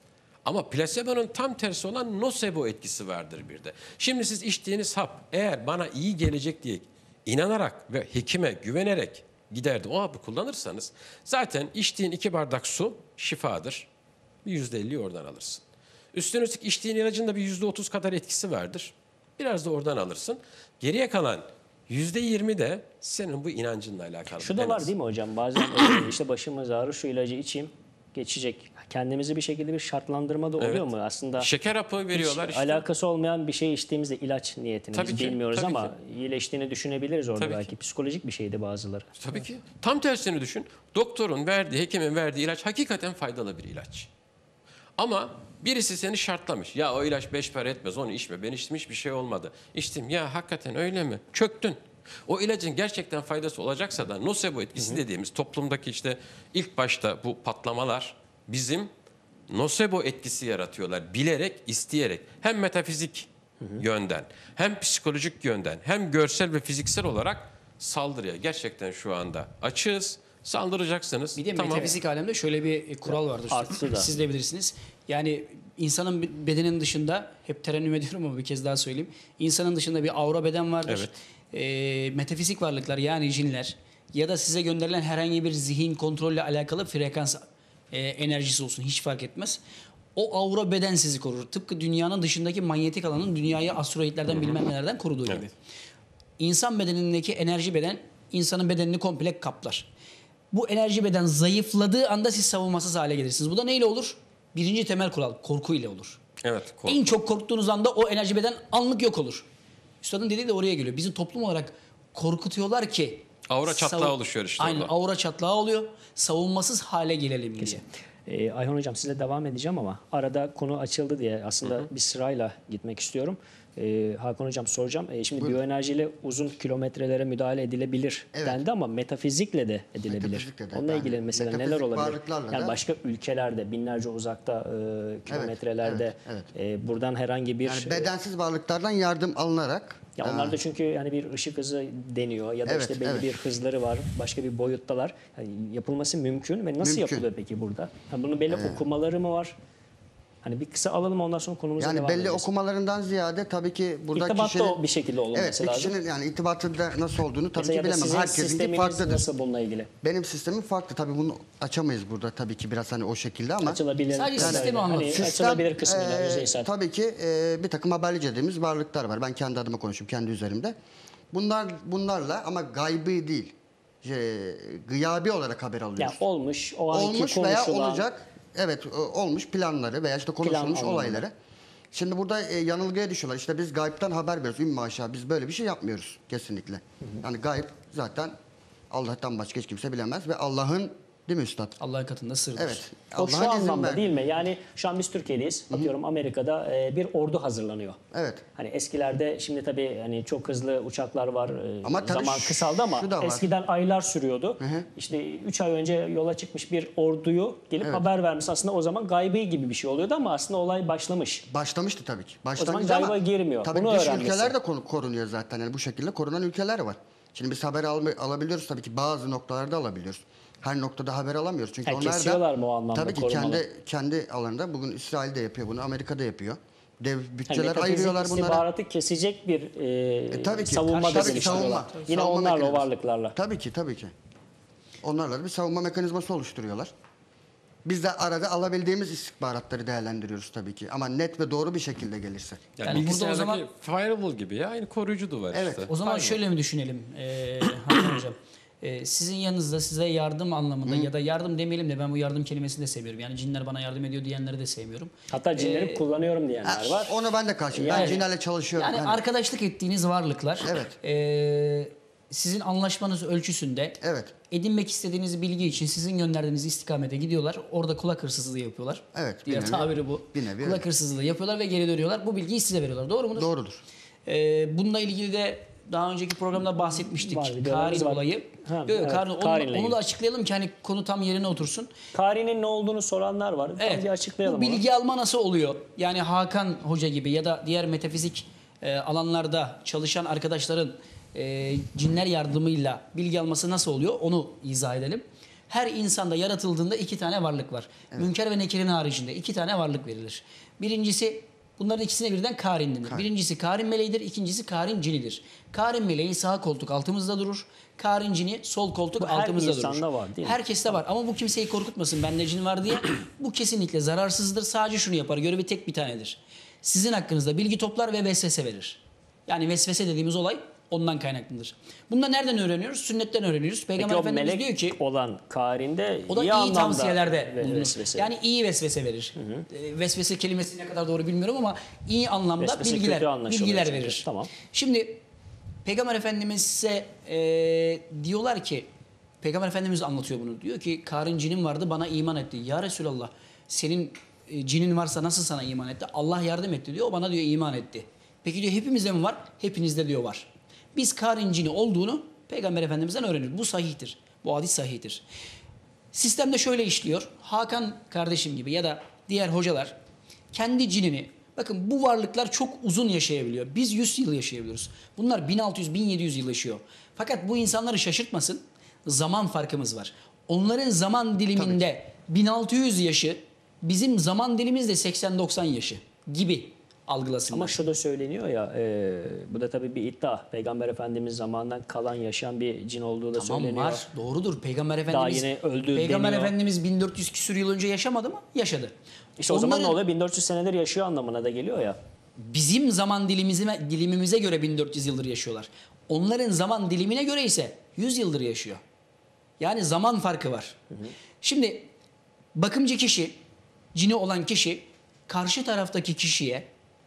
Ama plasebonun tam tersi olan nosebo etkisi vardır bir de. Şimdi siz içtiğiniz hap eğer bana iyi gelecek diye inanarak ve hekime güvenerek giderdi o hapı kullanırsanız zaten içtiğin iki bardak su şifadır. Bir yüzde elliyi oradan alırsın. Üstüne üstlük içtiğin ilacın da bir yüzde otuz kadar etkisi vardır. Biraz da oradan alırsın. Geriye kalan yüzde yirmi de senin bu inancınla alakalı. Şu da En var az. değil mi hocam? Bazen e, işte başımız ağrır, şu ilacı içeyim, geçecek. Kendimizi bir şekilde bir şartlandırma da oluyor Evet. mu? Aslında Şeker hapı veriyorlar hiç işte. alakası olmayan bir şey içtiğimizde ilaç niyetini Tabii biz ki, bilmiyoruz tabii ama iyileştiğini düşünebiliriz orada Tabii belki. ki. Psikolojik bir şeydi bazıları. Tabii ki. Tam tersini düşün. Doktorun verdiği, hekimin verdiği ilaç hakikaten faydalı bir ilaç. Ama birisi seni şartlamış. Ya o ilaç beş para etmez, onu içme. Ben içtim, hiçbir şey olmadı. İçtim. Ya hakikaten öyle mi? Çöktün. O ilacın gerçekten faydası olacaksa da nosebo etkisi hı hı. dediğimiz toplumdaki işte ilk başta bu patlamalar bizim nosebo etkisi yaratıyorlar. Bilerek, isteyerek. Hem metafizik hı hı. yönden, hem psikolojik yönden, hem görsel ve fiziksel olarak saldırıya gerçekten şu anda açığız. Saldıracaksınız. Bir de tamam. metafizik alemde şöyle bir kural vardır. Artı da. Siz de bilirsiniz. Yani insanın bedenin dışında, hep terennüm ediyorum ama bir kez daha söyleyeyim. İnsanın dışında bir aura beden vardır. Evet. Ee, metafizik varlıklar yani cinler ya da size gönderilen herhangi bir zihin kontrolle alakalı frekans e, enerjisi olsun hiç fark etmez. O aura beden sizi korur. Tıpkı dünyanın dışındaki manyetik alanın dünyayı asteroidlerden bilmem nelerden koruduğu gibi. Evet. İnsan bedenindeki enerji beden insanın bedenini komple kaplar. Bu enerji beden zayıfladığı anda siz savunmasız hale gelirsiniz. Bu da neyle olur? Birinci temel kural korku ile olur. Evet. Kork- En çok korktuğunuz anda o enerji beden anlık yok olur. Üstadın dediği de oraya geliyor. Bizi toplum olarak korkutuyorlar ki Aura çatlağı savun- oluşuyor işte Aynen orada. aura çatlağı oluyor. Savunmasız hale gelelim diye. Ee, Ayhan Hocam sizle devam edeceğim ama arada konu açıldı diye aslında Hı hı. bir sırayla gitmek istiyorum. Ee, Hakan Hocam soracağım. Ee, şimdi biyoenerjiyle uzun kilometrelere müdahale edilebilir Evet. dendi ama metafizikle de edilebilir. Metafizikle de. Onunla Yani ilgili mesela neler metafizik olabilir? varlıklarla Yani da- başka ülkelerde binlerce uzakta e, kilometrelerde evet, e, buradan herhangi bir Yani bedensiz varlıklardan yardım alınarak ya onlar da çünkü yani bir ışık hızı deniyor ya da Evet, işte belli evet. bir hızları var, başka bir boyuttalar. Yani yapılması mümkün ve nasıl Mümkün. yapılıyor peki burada? Yani bunun belli okumaları mı var? Hani bir kısa alalım ondan sonra konumuza yani devam belli edeceğiz. okumalarından ziyade tabii ki burada İrtibat da kişinin o bir şekilde olması evet, bir lazım. kişinin yani irtibatında nasıl olduğunu tabii Mesela ki ya da bilemem. sizin Herkesinki sisteminiz farklıdır. nasıl bununla ilgili? Benim sistemim farklı. Tabii bunu açamayız burada tabii ki biraz hani o şekilde ama Açılabilir. Sadece kadarıyla. sistemi anlat. Hani sistem, açılabilir kısmıyla e, yüzeysel. tabii ki e, bir takım haberci dediğimiz varlıklar var. Ben kendi adıma konuşuyorum kendi üzerimde. Bunlar bunlarla ama gaybi değil. E, gıyabi olarak haber alıyoruz. Yani olmuş, o anki Olmuş konuşulan. veya olacak. Evet o- olmuş planları veya işte konuşulmuş anlamında. olayları. Şimdi burada e, yanılgıya düşüyorlar. İşte biz gaybtan haber veriyoruz. Ümmü aşağı biz böyle bir şey yapmıyoruz kesinlikle. Yani gayb zaten Allah'tan başka hiç kimse bilemez ve Allah'ın değil mi üstad? Allah'ın katında sırdır. Evet. O şu Allah'ın izin anlamda ver- değil mi? Yani şu an biz Türkiye'deyiz. Atıyorum Amerika'da e, bir ordu hazırlanıyor. Evet. Hani eskilerde şimdi tabii hani çok hızlı uçaklar var. e, Ama tabii zaman şu- kısaldı ama şu da var. eskiden aylar sürüyordu. Hı hı. İşte üç ay önce yola çıkmış bir orduyu gelip Evet. haber vermiş. Aslında o zaman gaybi gibi bir şey oluyordu ama aslında olay başlamış. Başlamıştı tabii ki. zaman Başlangıcı ama gayba girmiyor. Tabii Bunu dış öğrenmesi. ülkeler de konu- korunuyor zaten. Yani bu şekilde korunan ülkeler var. Şimdi biz haber al- alabiliyoruz tabii ki bazı noktalarda alabiliyoruz. Her noktada haber alamıyoruz. Çünkü Ha, onlar da kesiyorlar mı o anlamda tabii ki korumalı? kendi kendi alanında bugün İsrail de yapıyor bunu, Amerika da yapıyor. Dev Yani bütçeler metafizik ayırıyorlar bunlara. istihbaratı kesecek bir e, tabii ki. savunma Tabii da ki, geliştiriyorlar. savunma. Yine Savunma onlarla o mekanizması. varlıklarla. Tabii ki tabii ki. Onlarla da bir savunma mekanizması oluşturuyorlar. Biz de arada alabildiğimiz istihbaratları değerlendiriyoruz tabii ki. Ama net ve doğru bir şekilde gelirse. Yani, Yani burada o bilgisayardaki zaman- firewall gibi ya aynı koruyucu duvar Evet. işte. O zaman şöyle mi düşünelim ee, Hakan Hocam? Ee, sizin yanınızda size yardım anlamında ya da yardım demeyelim de ben bu yardım kelimesini de seviyorum. Yani cinler bana yardım ediyor diyenleri de sevmiyorum. Hatta cinleri Ee, kullanıyorum diyenler var. Onu ben de karşıyım. Ben Yani- cinlerle çalışıyorum. Yani Hani- arkadaşlık ettiğiniz varlıklar Evet. ee, sizin anlaşmanız ölçüsünde Evet. edinmek istediğiniz bilgi için sizin gönderdiğiniz istikamete gidiyorlar. Orada kulak hırsızlığı yapıyorlar. Evet, bir Diğer nevi- tabiri bu. bir nevi, kulak evet. hırsızlığı yapıyorlar ve geri dönüyorlar. Bu bilgiyi size veriyorlar. Doğru mudur? Doğrudur. Ee, bununla ilgili de daha önceki programda bahsetmiştik. Var, videolarımız Karin var. olayı. Ha, Yok, yok, evet, Karin, onu, Karin'le onu ilgili. da açıklayalım ki hani konu tam yerine otursun. Kari'nin ne olduğunu soranlar var. Evet. Bir açıklayalım Bu onu. bilgi alma nasıl oluyor? Yani Hakan Hoca gibi ya da diğer metafizik e, alanlarda çalışan arkadaşların e, cinler yardımıyla bilgi alması nasıl oluyor? Onu izah edelim. Her insanda yaratıldığında iki tane varlık var. Münker ve Nekir'in haricinde iki tane varlık verilir. Birincisi bunların ikisine birden Karin denir. Birincisi Karin meleğidir, ikincisi Karin cinidir. Karin meleği sağ koltuk altımızda durur. Karin cini sol koltuk Bu her altımızda durur. insanda var, değil mi? Herkeste var ama bu kimseyi korkutmasın bende cin var diye. Bu kesinlikle zararsızdır. Sadece şunu yapar. Görevi tek bir tanedir. Sizin hakkınızda bilgi toplar ve vesvese verir. Yani vesvese dediğimiz olay ondan kaynaklıdır. Bunu da nereden öğreniyoruz? Sünnetten öğreniyoruz. Peygamber Peki o Efendimiz melek diyor ki olan Karin'de o da iyi, iyi, anlamda tavsiyelerde ve- bulunur. vesvese. Yani iyi vesvese verir. E, vesvese kelimesi ne kadar doğru bilmiyorum ama iyi anlamda Vesvese kötü bilgiler anlaşılıyor bilgiler çünkü. verir. Tamam. Şimdi Peygamber Efendimiz'e e, diyorlar ki Peygamber Efendimiz anlatıyor bunu. Diyor ki Karin cinin vardı bana iman etti. Ya Resulallah senin e, cinin varsa nasıl sana iman etti? Allah yardım etti diyor. O bana diyor iman etti. Peki diyor hepimizde mi var? Hepinizde diyor var. Biz Karin cini olduğunu Peygamber Efendimiz'den öğreniyoruz. Bu sahihtir. Bu hadis sahihtir. Sistemde şöyle işliyor. Hakan kardeşim gibi ya da diğer hocalar kendi cinini, bakın bu varlıklar çok uzun yaşayabiliyor. Biz yüz yıl yaşayabiliyoruz. Bunlar bin altı yüz bin yedi yüz yıl yaşıyor. Fakat bu insanları şaşırtmasın. Zaman farkımız var. Onların zaman diliminde bin altı yüz yaşı, bizim zaman dilimimizde seksen doksan yaşı gibi algılasınlar. Ama şu da söyleniyor ya, e, bu da tabii bir iddia. Peygamber Efendimiz zamanından kalan yaşayan bir cin olduğu da Tamam söyleniyor. var. Doğrudur. Peygamber Efendimiz yeni öldü Peygamber deniyor. Efendimiz bin dört yüz küsur yıl önce yaşamadı mı? Yaşadı. İşte o zaman ne Onların- oluyor? bin dört yüz senedir yaşıyor anlamına da geliyor ya. Bizim zaman dilimimize, dilimimize göre bin dört yüz yıldır yaşıyorlar. Onların zaman dilimine göre ise yüz yıldır yaşıyor. Yani zaman farkı var. Şimdi bakımcı kişi, cini olan kişi karşı taraftaki kişiye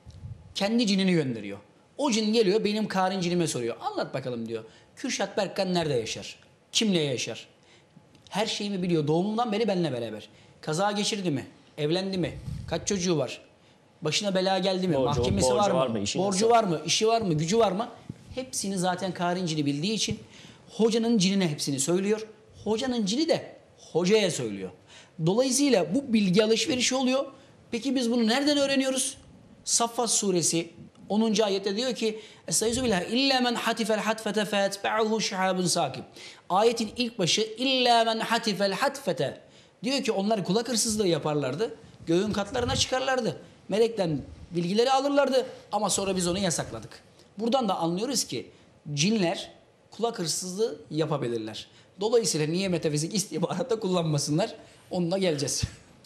kendi cinini gönderiyor. O cin geliyor benim Karin cinime soruyor. Anlat bakalım diyor. Kürşat Berkkan nerede yaşar? Kimle yaşar? Her şeyimi biliyor. Doğumundan beri benimle beraber. Kaza geçirdi mi? Evlendi mi? Kaç çocuğu var? Başına bela geldi mi? Borcu- Mahkemesi borcu var mı? var mı? İşi Borcu nasıl? var mı? İşi var mı? Gücü var mı? Hepsini zaten Karin cini bildiği için hocanın cinine hepsini söylüyor. Hocanın cini de hocaya söylüyor. Dolayısıyla bu bilgi alışverişi oluyor. Peki biz bunu nereden öğreniyoruz? Saffat suresi onuncu ayette diyor ki Estaizu billah illa men hatifel hatfete feetbe'uhu şihabun sakib. Ayetin ilk başı illa men hatifel hatfete. Diyor ki onlar kulak hırsızlığı yaparlardı. Göğün katlarına çıkarlardı. Melekten bilgileri alırlardı ama sonra biz onu yasakladık. Buradan da anlıyoruz ki cinler kulak hırsızlığı yapabilirler. Dolayısıyla niye metafizik istihbaratta kullanmasınlar? Onunla geleceğiz.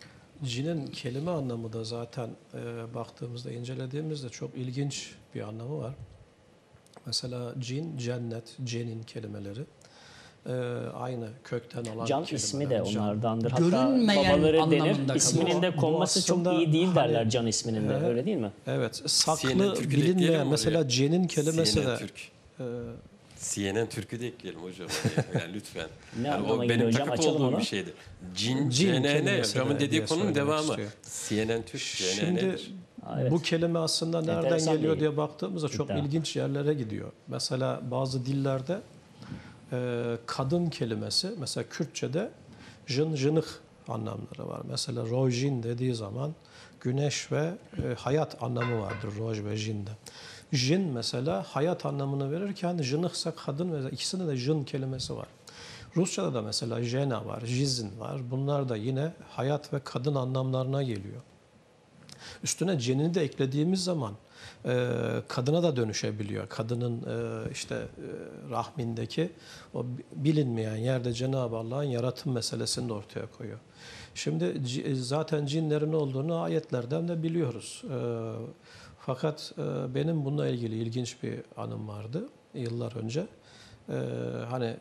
Cinin kelime anlamı da zaten e, baktığımızda, incelediğimizde çok ilginç bir anlamı var. Mesela cin, cennet, cenin kelimeleri e, aynı kökten olan Can kelimeler. ismi de Can. onlardandır. Hatta Görünmeyen babaları anlamında denir. kalıyor. İsminin de Bu konması çok aslında iyi değil hani- derler Can isminin de. Evet. Öyle değil mi? Evet, C N N saklı, Türk'ü de ekleyelim bilinmeyen, mi mesela oraya? cenin kelimesi C N N de Türk. e, C N N Türk'ü de ekleyelim hocam. Yani lütfen. Ne Yani anlama o geliyor benim hocam? takıp Açalım olduğum onu. bir şeydi. Cin, Cin C N N kelimesi hocamın de dediği diye konunun söylemek devamı. istiyor. C N N Türk, C N Şimdi N'dir. Ha, evet. bu kelime aslında nereden Enteresan geliyor bir diye baktığımızda çok iddia. ilginç yerlere gidiyor. Mesela bazı dillerde e, kadın kelimesi, mesela Kürtçe'de jın jınık anlamları var. Mesela rojin dediği zaman güneş ve e, hayat anlamı vardır roj ve jinde. Jin mesela hayat anlamını verirken jınıksa kadın, mesela ikisinde de jın kelimesi var. Rusça'da da mesela jena var, jizn var. Bunlar da yine hayat ve kadın anlamlarına geliyor. Üstüne cenini de eklediğimiz zaman e, kadına da dönüşebiliyor. Kadının e, işte e, rahmindeki o bilinmeyen yerde Cenab-ı Allah'ın yaratım meselesini de ortaya koyuyor. Şimdi c- zaten cinlerin olduğunu ayetlerden de biliyoruz. E, fakat e, benim bununla ilgili ilginç bir anım vardı yıllar önce. E, hani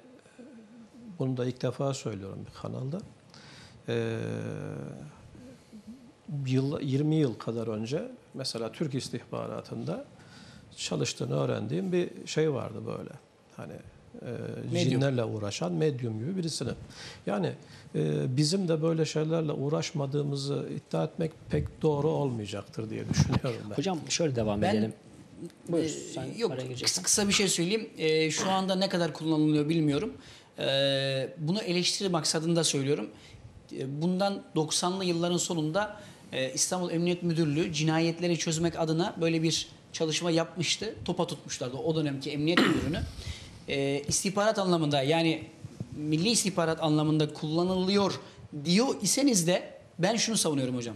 bunu da ilk defa söylüyorum bir kanalda. E, Yıl, yirmi yıl kadar önce mesela Türk istihbaratında çalıştığını öğrendiğim bir şey vardı böyle. Hani e, cinlerle uğraşan medyum gibi birisinin. Yani e, bizim de böyle şeylerle uğraşmadığımızı iddia etmek pek doğru olmayacaktır diye düşünüyorum ben. Hocam şöyle devam Ben edelim. Buyur, Ee, sen Yok, araya gireceksin. kısa, kısa bir şey söyleyeyim. Ee, şu anda ne kadar kullanılıyor bilmiyorum. Ee, bunu eleştiri maksadında söylüyorum. Ee, bundan doksanlı yılların sonunda e, İstanbul Emniyet Müdürlüğü cinayetleri çözmek adına böyle bir çalışma yapmıştı. Topa tutmuşlardı o dönemki emniyet müdürünü. Ee, istihbarat anlamında, yani milli istihbarat anlamında kullanılıyor diyor iseniz de ben şunu savunuyorum hocam.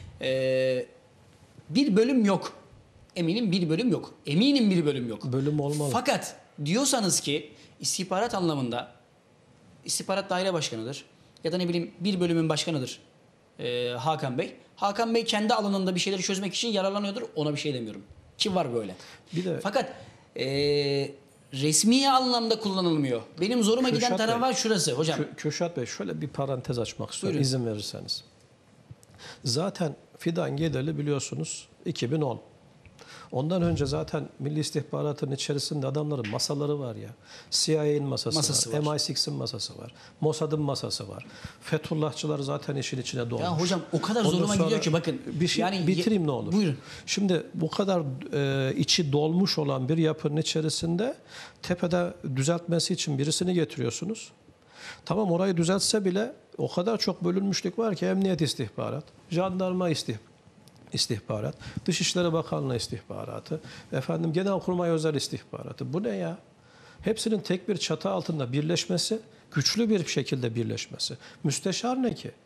Ee, bir bölüm yok. Eminim bir bölüm yok. Eminim bir bölüm yok. Bölüm olmalı. Fakat diyorsanız ki istihbarat anlamında istihbarat daire başkanıdır ya da ne bileyim bir bölümün başkanıdır ee, Hakan Bey. Hakan Bey kendi alanında bir şeyleri çözmek için yararlanıyordur. Ona bir şey demiyorum. Ki var böyle. Bir de- Fakat ee, resmi anlamda kullanılmıyor. Benim zoruma giden Kürşat taraf Bey, var şurası hocam. Kü- Kürşat Bey, şöyle bir parantez açmak istiyorum Buyurun. izin verirseniz. Zaten Fidan Gedeli biliyorsunuz iki bin on. Ondan önce zaten Milli İstihbarat'ın içerisinde adamların masaları var ya. C I A'nin masası, Masası var, var. M I altı'ın masası var, Mossad'ın masası var. Fethullahçılar zaten işin içine dolmuş. Ya hocam o kadar Ondan zoruma sonra gidiyor ki bakın. Bir şey yani bitireyim ne olur. Buyurun. Şimdi bu kadar e, içi dolmuş olan bir yapının içerisinde tepede düzeltmesi için birisini getiriyorsunuz. Tamam, orayı düzeltse bile o kadar çok bölünmüşlük var ki emniyet istihbarat, jandarma istihbarat, istihbarat, Dışişleri Bakanlığı istihbaratı, efendim Genelkurmay özel istihbaratı. Bu ne ya? Hepsinin tek bir çatı altında birleşmesi, güçlü bir şekilde birleşmesi. Müsteşar ne ki?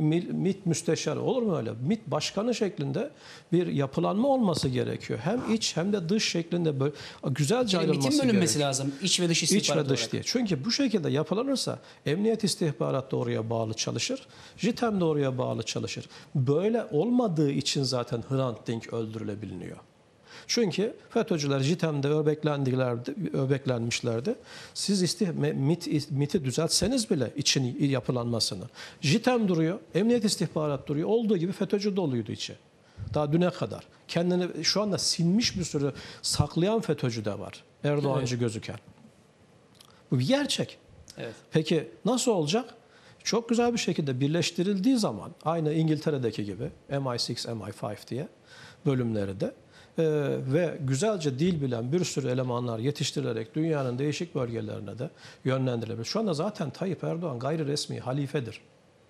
MİT müsteşarı olur mu öyle? MİT başkanı şeklinde bir yapılanma olması gerekiyor. Hem iç hem de dış şeklinde böyle güzelce Yani ayrılması MİT'in bölünmesi gerekiyor. lazım. İç ve dış İç istihbarat ve dış olarak. diye. Çünkü bu şekilde yapılanırsa emniyet istihbarat da oraya bağlı çalışır. JITEM de oraya bağlı çalışır. Böyle olmadığı için zaten Hrant Dink öldürülebiliyor. Çünkü FETÖ'cüler JITEM'de öbeklendilerdi, öbeklenmişlerdi. Siz istih MİT, MİT'i düzeltseniz bile için yapılanmasını. JITEM duruyor, emniyet istihbarat duruyor. Olduğu gibi FETÖ'cü doluydu içi. Daha düne kadar. Kendini şu anda sinmiş bir sürü saklayan FETÖ'cü de var. Erdoğancı Evet. gözüken. Bu bir gerçek. Evet. Peki nasıl olacak? Çok güzel bir şekilde birleştirildiği zaman aynı İngiltere'deki gibi M I altı, M I beş diye bölümleri de e, ve güzelce dil bilen bir sürü elemanlar yetiştirilerek dünyanın değişik bölgelerine de yönlendirilebilir. Şu anda zaten Tayyip Erdoğan gayri resmi halifedir.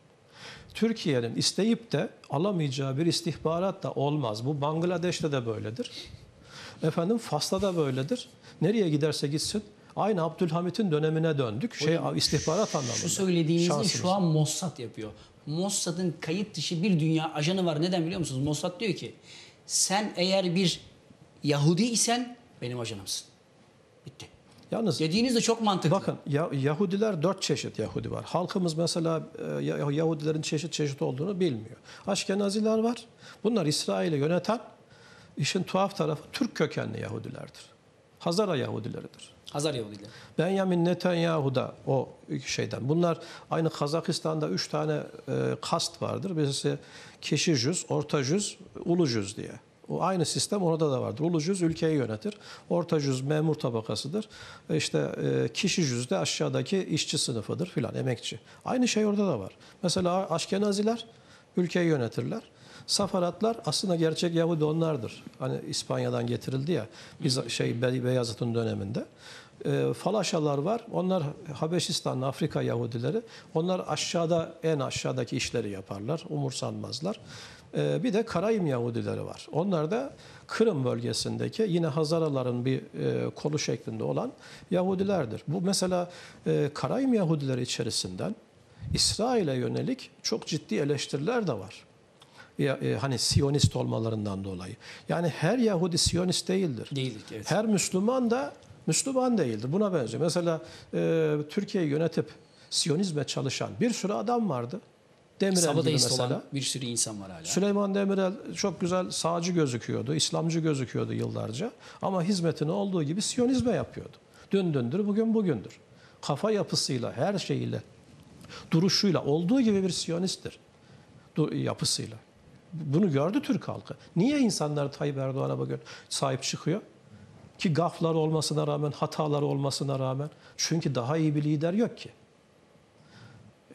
Türkiye'nin isteyip de alamayacağı bir istihbarat da olmaz. Bu Bangladeş'te de böyledir. Efendim Fas'ta da böyledir. Nereye giderse gitsin aynı Abdülhamit'in dönemine döndük. Şey istihbarat anlamında. Şu söylediğinizi Şansımız. şu an Mossad yapıyor. Mossad'ın kayıt dışı bir dünya ajanı var. Neden biliyor musunuz? Mossad diyor ki sen eğer bir Yahudi isen benim ajanımsın. Bitti. Yalnız Dediğiniz de çok mantıklı. bakın ya, Yahudiler dört çeşit Yahudi var. Halkımız mesela e, Yahudilerin çeşit çeşit olduğunu bilmiyor. Aşkenaziler var. Bunlar İsrail'i yöneten işin tuhaf tarafı Türk kökenli Yahudilerdir. Hazara Yahudileridir. Hazar Yahudiler. Benjamin Netanyahu da o şeyden. Bunlar aynı Kazakistan'da üç tane e, kast vardır. Birisi kişi cüz, orta cüz, ulu cüz diye. O aynı sistem orada da vardır. Ulu cüz ülkeyi yönetir. Orta cüz memur tabakasıdır. E işte e, kişi cüz de aşağıdaki işçi sınıfıdır filan, emekçi. Aynı şey orada da var. Mesela Aşkenaziler ülkeyi yönetirler. Safaratlar aslında gerçek Yahudi onlardır. Hani İspanya'dan getirildi ya biz şey Beyazıt'ın döneminde. E, Falaşalar var. Onlar Habeşistanlı Afrika Yahudileri. Onlar aşağıda en aşağıdaki işleri yaparlar. Umursanmazlar. E, bir de Karayim Yahudileri var. Onlar da Kırım bölgesindeki yine Hazaraların bir e, kolu şeklinde olan Yahudilerdir. Bu mesela e, Karayim Yahudileri içerisinden İsrail'e yönelik çok ciddi eleştiriler de var. Ya, e, hani Siyonist olmalarından dolayı. Yani her Yahudi Siyonist değildir. Değildir, evet. Her Müslüman da Müslüman değildir. Buna benziyor. Mesela e, Türkiye'yi yönetip Siyonizme çalışan bir sürü adam vardı. Demirel gibi Sabadayist mesela. olan bir sürü insan var hala. Süleyman Demirel çok güzel sağcı gözüküyordu, İslamcı gözüküyordu yıllarca. Ama hizmetini olduğu gibi Siyonizme yapıyordu. Dün dündür, bugün bugündür. Kafa yapısıyla, her şeyiyle, duruşuyla olduğu gibi bir Siyonisttir. Du- yapısıyla. Bunu gördü Türk halkı. Niye insanlar Tayyip Erdoğan'a bugün sahip çıkıyor? Ki gafları olmasına rağmen, hataları olmasına rağmen. Çünkü daha iyi bir lider yok ki.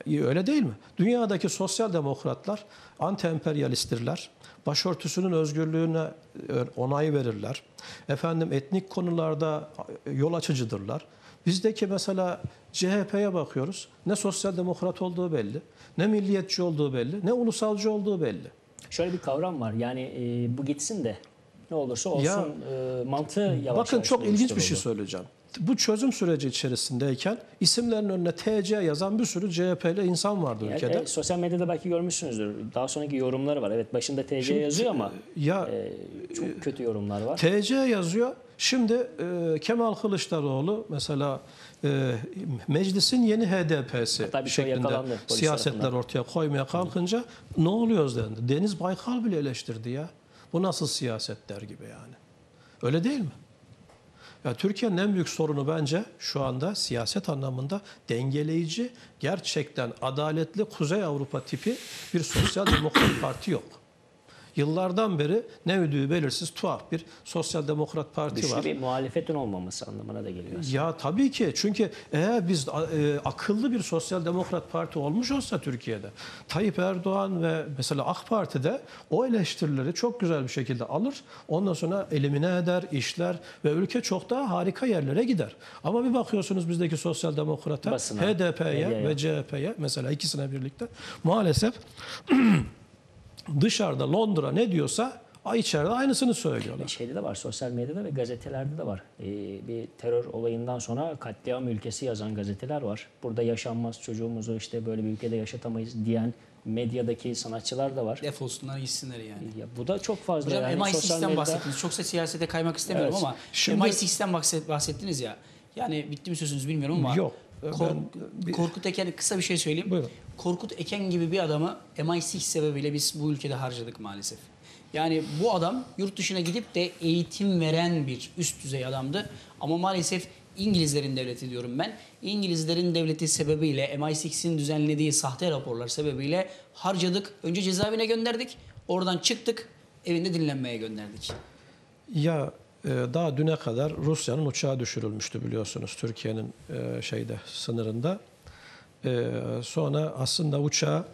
öyle değil mi? Dünyadaki sosyal demokratlar anti-emperyalisttirler. Başörtüsünün özgürlüğüne onay verirler. Efendim etnik konularda yol açıcıdırlar. Bizdeki mesela C H P'ye bakıyoruz. Ne sosyal demokrat olduğu belli, ne milliyetçi olduğu belli, ne ulusalcı olduğu belli. Şöyle bir kavram var. Yani e, bu gitsin de ne olursa olsun Ya, e, mantığı yavaş Bakın yavaş çok ilginç bir oluşturuldu. şey söyleyeceğim. Bu çözüm süreci içerisindeyken isimlerin önüne T C yazan bir sürü C H P'li insan vardı Yani, ülkede. e, sosyal medyada belki görmüşsünüzdür. Daha sonraki yorumları var. Evet, başında T C Şimdi, yazıyor ama ya e, çok kötü yorumlar var. T C yazıyor. Şimdi e, Kemal Kılıçdaroğlu mesela e, meclisin yeni H D P'si Hatta bir şey şeklinde yakalandı polis siyasetler tarafından. ortaya koymaya kalkınca ne oluyoruz dendi. Deniz Baykal bile eleştirdi ya. Bu nasıl siyaset der gibi yani. Öyle değil mi? Ya Türkiye'nin en büyük sorunu bence şu anda siyaset anlamında dengeleyici, gerçekten adaletli Kuzey Avrupa tipi bir sosyal demokrat parti yok. Yıllardan beri ne ödüğü belirsiz tuhaf bir sosyal demokrat parti Güçlü var. bir muhalefetin olmaması anlamına da geliyor aslında. Ya tabii ki, çünkü eğer biz e, akıllı bir sosyal demokrat parti olmuş olsa Türkiye'de, Tayyip Erdoğan ve mesela AK Parti'de o eleştirileri çok güzel bir şekilde alır, ondan sonra elimine eder, işler ve ülke çok daha harika yerlere gider. Ama bir bakıyorsunuz bizdeki sosyal demokrata, Basına, H D P'ye medyaya. ve C H P'ye mesela ikisine birlikte maalesef dışarıda Londra ne diyorsa içeride aynısını söylüyorlar. Şeyde de var, sosyal medyada ve gazetelerde de var. Ee, bir terör olayından sonra katliam ülkesi yazan gazeteler var. Burada yaşanmaz, çocuğumuzu işte böyle bir ülkede yaşatamayız diyen medyadaki sanatçılar da var. Defolsunlar gitsinler yani. Ya bu da çok fazla. Hocam yani M I sosyal six'ten medyada- bahsettiniz. Çoksa siyasete kaymak istemiyorum Evet. ama Şimdi- M I six'ten bahset- bahsettiniz ya. Yani bitti mi sözünüz bilmiyorum ama. Yok. Kor- Ben- bir- Korkut Eken, kısa bir şey söyleyeyim. Buyurun. Korkut Eken gibi bir adamı M I six sebebiyle biz bu ülkede harcadık maalesef. Yani bu adam yurt dışına gidip de eğitim veren bir üst düzey adamdı. Ama maalesef İngilizlerin devleti diyorum ben. İngilizlerin devleti sebebiyle M I six'in düzenlediği sahte raporlar sebebiyle harcadık. Önce cezaevine gönderdik. Oradan çıktık. Evinde dinlenmeye gönderdik. Ya e, daha düne kadar Rusya'nın uçağı düşürülmüştü biliyorsunuz Türkiye'nin e, şeyde sınırında. E, sonra aslında uçağı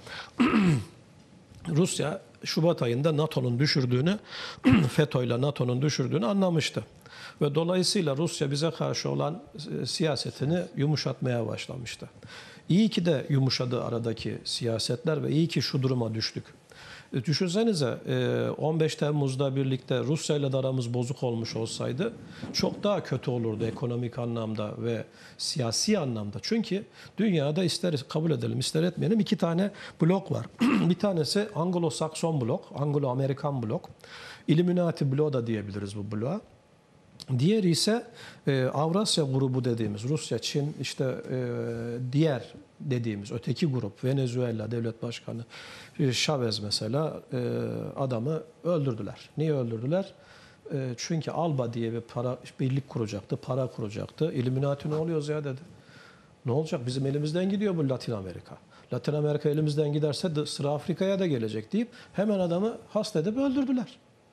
Rusya Şubat ayında NATO'nun düşürdüğünü, FETÖ ile NATO'nun düşürdüğünü anlamıştı. Ve dolayısıyla Rusya bize karşı olan e, siyasetini yumuşatmaya başlamıştı. İyi ki de yumuşadı aradaki siyasetler ve iyi ki şu duruma düştük. E, Düşünsenize e, on beş Temmuz'da birlikte Rusya ile de aramız bozuk olmuş olsaydı çok daha kötü olurdu ekonomik anlamda ve siyasi anlamda. Çünkü dünyada ister kabul edelim ister etmeyelim iki tane blok var. Bir tanesi Anglo-Sakson blok, Anglo-Amerikan blok. Illuminati bloğu da diyebiliriz bu bloğa. Diğeri ise e, Avrasya grubu dediğimiz Rusya, Çin, işte e, diğer dediğimiz öteki grup Venezuela devlet başkanı e, Chavez mesela e, adamı öldürdüler. Niye öldürdüler? E, çünkü ALBA diye bir para birlik kuracaktı, para kuracaktı. Illuminati ne oluyoruz ya dedi. Ne olacak? Bizim elimizden gidiyor bu Latin Amerika. Latin Amerika elimizden giderse de sıra Afrika'ya da gelecek deyip hemen adamı hasta edip öldürdüler.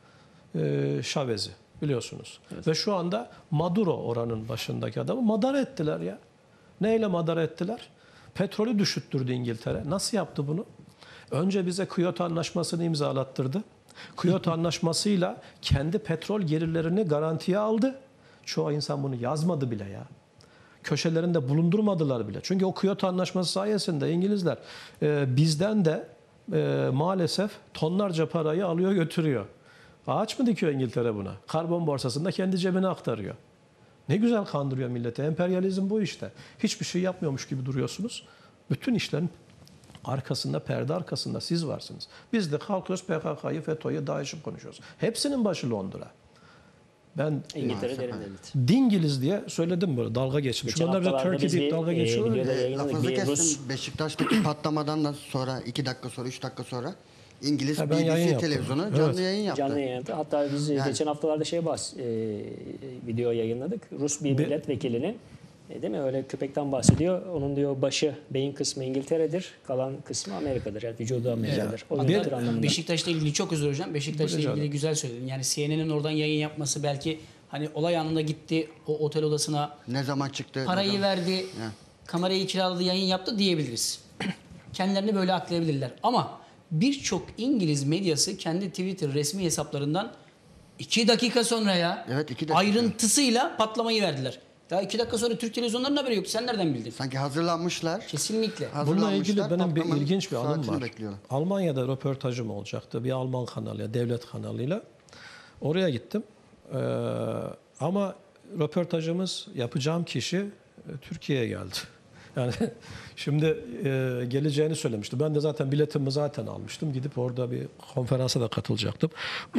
E, Chavez'i. Biliyorsunuz. Evet. Ve şu anda Maduro oranın başındaki adamı madara ettiler ya. Neyle madara ettiler? Petrolü düşüttürdü İngiltere. Nasıl yaptı bunu? Önce bize Kyoto Anlaşması'nı imzalattırdı. Kyoto Anlaşması'yla kendi petrol gelirlerini garantiye aldı. Çoğu insan bunu yazmadı bile ya. Köşelerinde bulundurmadılar bile. Çünkü o Kyoto Anlaşması sayesinde İngilizler e, bizden de e, maalesef tonlarca parayı alıyor götürüyor. Ağaç mı dikiyor İngiltere buna? Karbon borsasında kendi cebine aktarıyor. Ne güzel kandırıyor milleti. Emperyalizm bu işte. Hiçbir şey yapmıyormuş gibi duruyorsunuz. Bütün işlerin arkasında, perde arkasında siz varsınız. Biz de kalkıyoruz P K K'yı, FETÖ'yü, DAEŞ'i konuşuyoruz. Hepsinin başı Londra. Ben İngiltere derin devlet. Dingiliz diye söyledim böyle dalga geçmiş. Geçen Onlar da haftalarda Turkey biz deyip bir, dalga e, geçiyorlar. videoda ya. yayınladık. Lafınızı Bir Rus- kestim. Beşiktaş'taki patlamadan da sonra iki dakika sonra, üç dakika sonra İngiliz Ha, ben B yayın B C yaptım. televizyonu Evet. canlı yayın yaptı. Canlı yayın yaptı. Hatta biz Yani- geçen haftalarda şey bahs e, video yayınladık. Rus bir Bir- milletvekilinin e, değil mi öyle köpekten bahsediyor. Onun diyor başı, beyin kısmı İngiltere'dir. Kalan kısmı Amerika'dır. Yani vücudu Amerika'dır. O Hatta yüzden anlamında. Beşiktaş'la ilgili çok özür hocam. Beşiktaş'la Buyurun ilgili canım. güzel söyledin. Yani C N N'in oradan yayın yapması belki hani olay anında gitti o otel odasına Ne zaman çıktı? parayı ne zaman- verdi, Ha. kamerayı kiraladı, yayın yaptı diyebiliriz. kendilerini böyle aklayabilirler. Ama birçok İngiliz medyası kendi Twitter resmi hesaplarından iki dakika sonra ya Evet, iki dakika. ayrıntısıyla patlamayı verdiler. Daha iki dakika sonra Türk televizyonlarının haberi yok. Sen nereden bildin? Sanki hazırlanmışlar. Kesinlikle. Bununla ilgili hazırlanmışlar, benim bir patlamanın ilginç bir anım saatini var. bekliyorlar. Almanya'da röportajım olacaktı. Bir Alman kanalıyla, devlet kanalıyla. Oraya gittim. Ee, ama röportajımız, yapacağım kişi e, Türkiye'ye geldi. Yani şimdi e, geleceğini söylemişti. Ben de zaten biletimi zaten almıştım. Gidip orada bir konferansa da katılacaktım.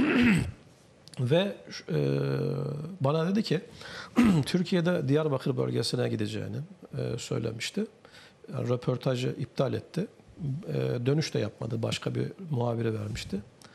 Ve e, bana dedi ki Türkiye'de Diyarbakır bölgesine gideceğini e, söylemişti. Yani röportajı iptal etti. E, dönüş de yapmadı. Başka bir muhabiri vermişti.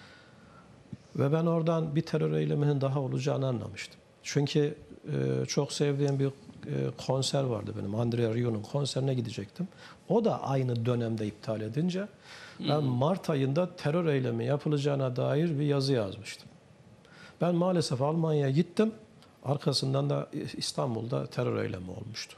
Ve ben oradan bir terör eyleminin daha olacağını anlamıştım. Çünkü e, çok sevdiğim bir e, konser vardı benim. Andrea Rio'nun konserine gidecektim. O da aynı dönemde iptal edince ben Mart ayında terör eylemi yapılacağına dair bir yazı yazmıştım. Ben maalesef Almanya'ya gittim. Arkasından da İstanbul'da terör eylemi olmuştu.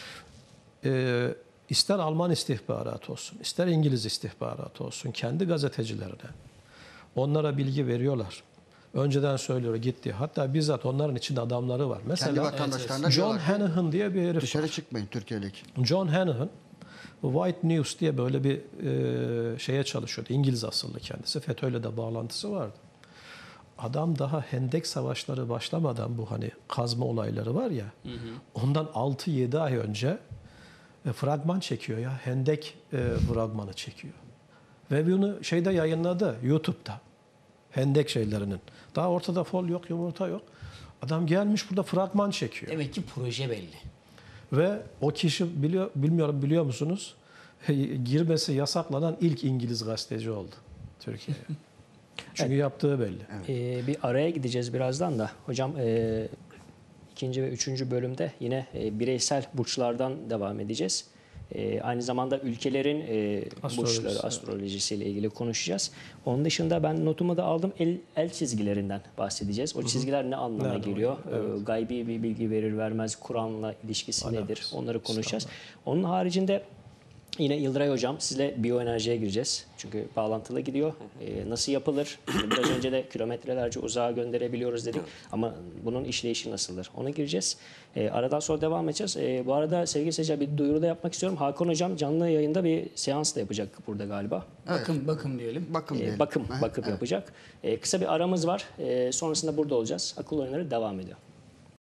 Ee, ister Alman istihbaratı olsun, ister İngiliz istihbaratı olsun, kendi gazetecilerine onlara bilgi veriyorlar. Önceden söylüyor gitti. Hatta bizzat onların içinde adamları var. Kendi Mesela vatandaşlarına John diyorlar ki, Hanahan diye bir herif. dışarı çıkmayın Türkiye'deki. John Hanahan White News diye böyle bir e, şeye çalışıyordu. İngiliz asıllı kendisi. FETÖ'yle de bağlantısı vardı. Adam daha Hendek savaşları başlamadan bu hani kazma olayları var ya. Hı hı. Ondan altı yedi ay önce e, fragman çekiyor ya. Hendek e, fragmanı çekiyor. Ve bunu şeyde yayınladı YouTube'da. Hendek şeylerinin. Daha ortada fol yok, yumurta yok. Adam gelmiş burada fragman çekiyor. Demek ki proje belli. Ve o kişi biliyor, bilmiyorum biliyor musunuz? Girmesi yasaklanan ilk İngiliz gazeteci oldu Türkiye'ye. Çünkü evet. yaptığı belli. Evet. Ee, bir araya gideceğiz birazdan da. Hocam e, ikinci ve üçüncü bölümde yine e, bireysel burçlardan devam edeceğiz. E, aynı zamanda ülkelerin e, burçları, astrolojisiyle ilgili konuşacağız. Onun dışında ben notumu da aldım. El, el çizgilerinden bahsedeceğiz. O çizgiler ne anlama Nerede geliyor? Evet. E, gaybi bir bilgi verir vermez. Kur'an'la ilişkisi Alakası. nedir? Onları konuşacağız. İslam'da. Onun haricinde yine Yıldıray Hocam sizle biyoenerjiye gireceğiz. Çünkü bağlantılı gidiyor. Ee, nasıl yapılır? Şimdi biraz önce de kilometrelerce uzağa gönderebiliyoruz dedik. Ama bunun işleyişi nasıldır? Ona gireceğiz. Ee, aradan sonra devam edeceğiz. Ee, bu arada sevgili seyirciler bir duyuru da yapmak istiyorum. Hakan Hocam canlı yayında bir seans da yapacak burada galiba. Evet. Bakım bakım diyelim. Bakım Ee, diyelim. bakım, Ha, bakım evet. yapacak. Ee, kısa bir aramız var. Ee, sonrasında burada olacağız. Akıl oyunları devam ediyor.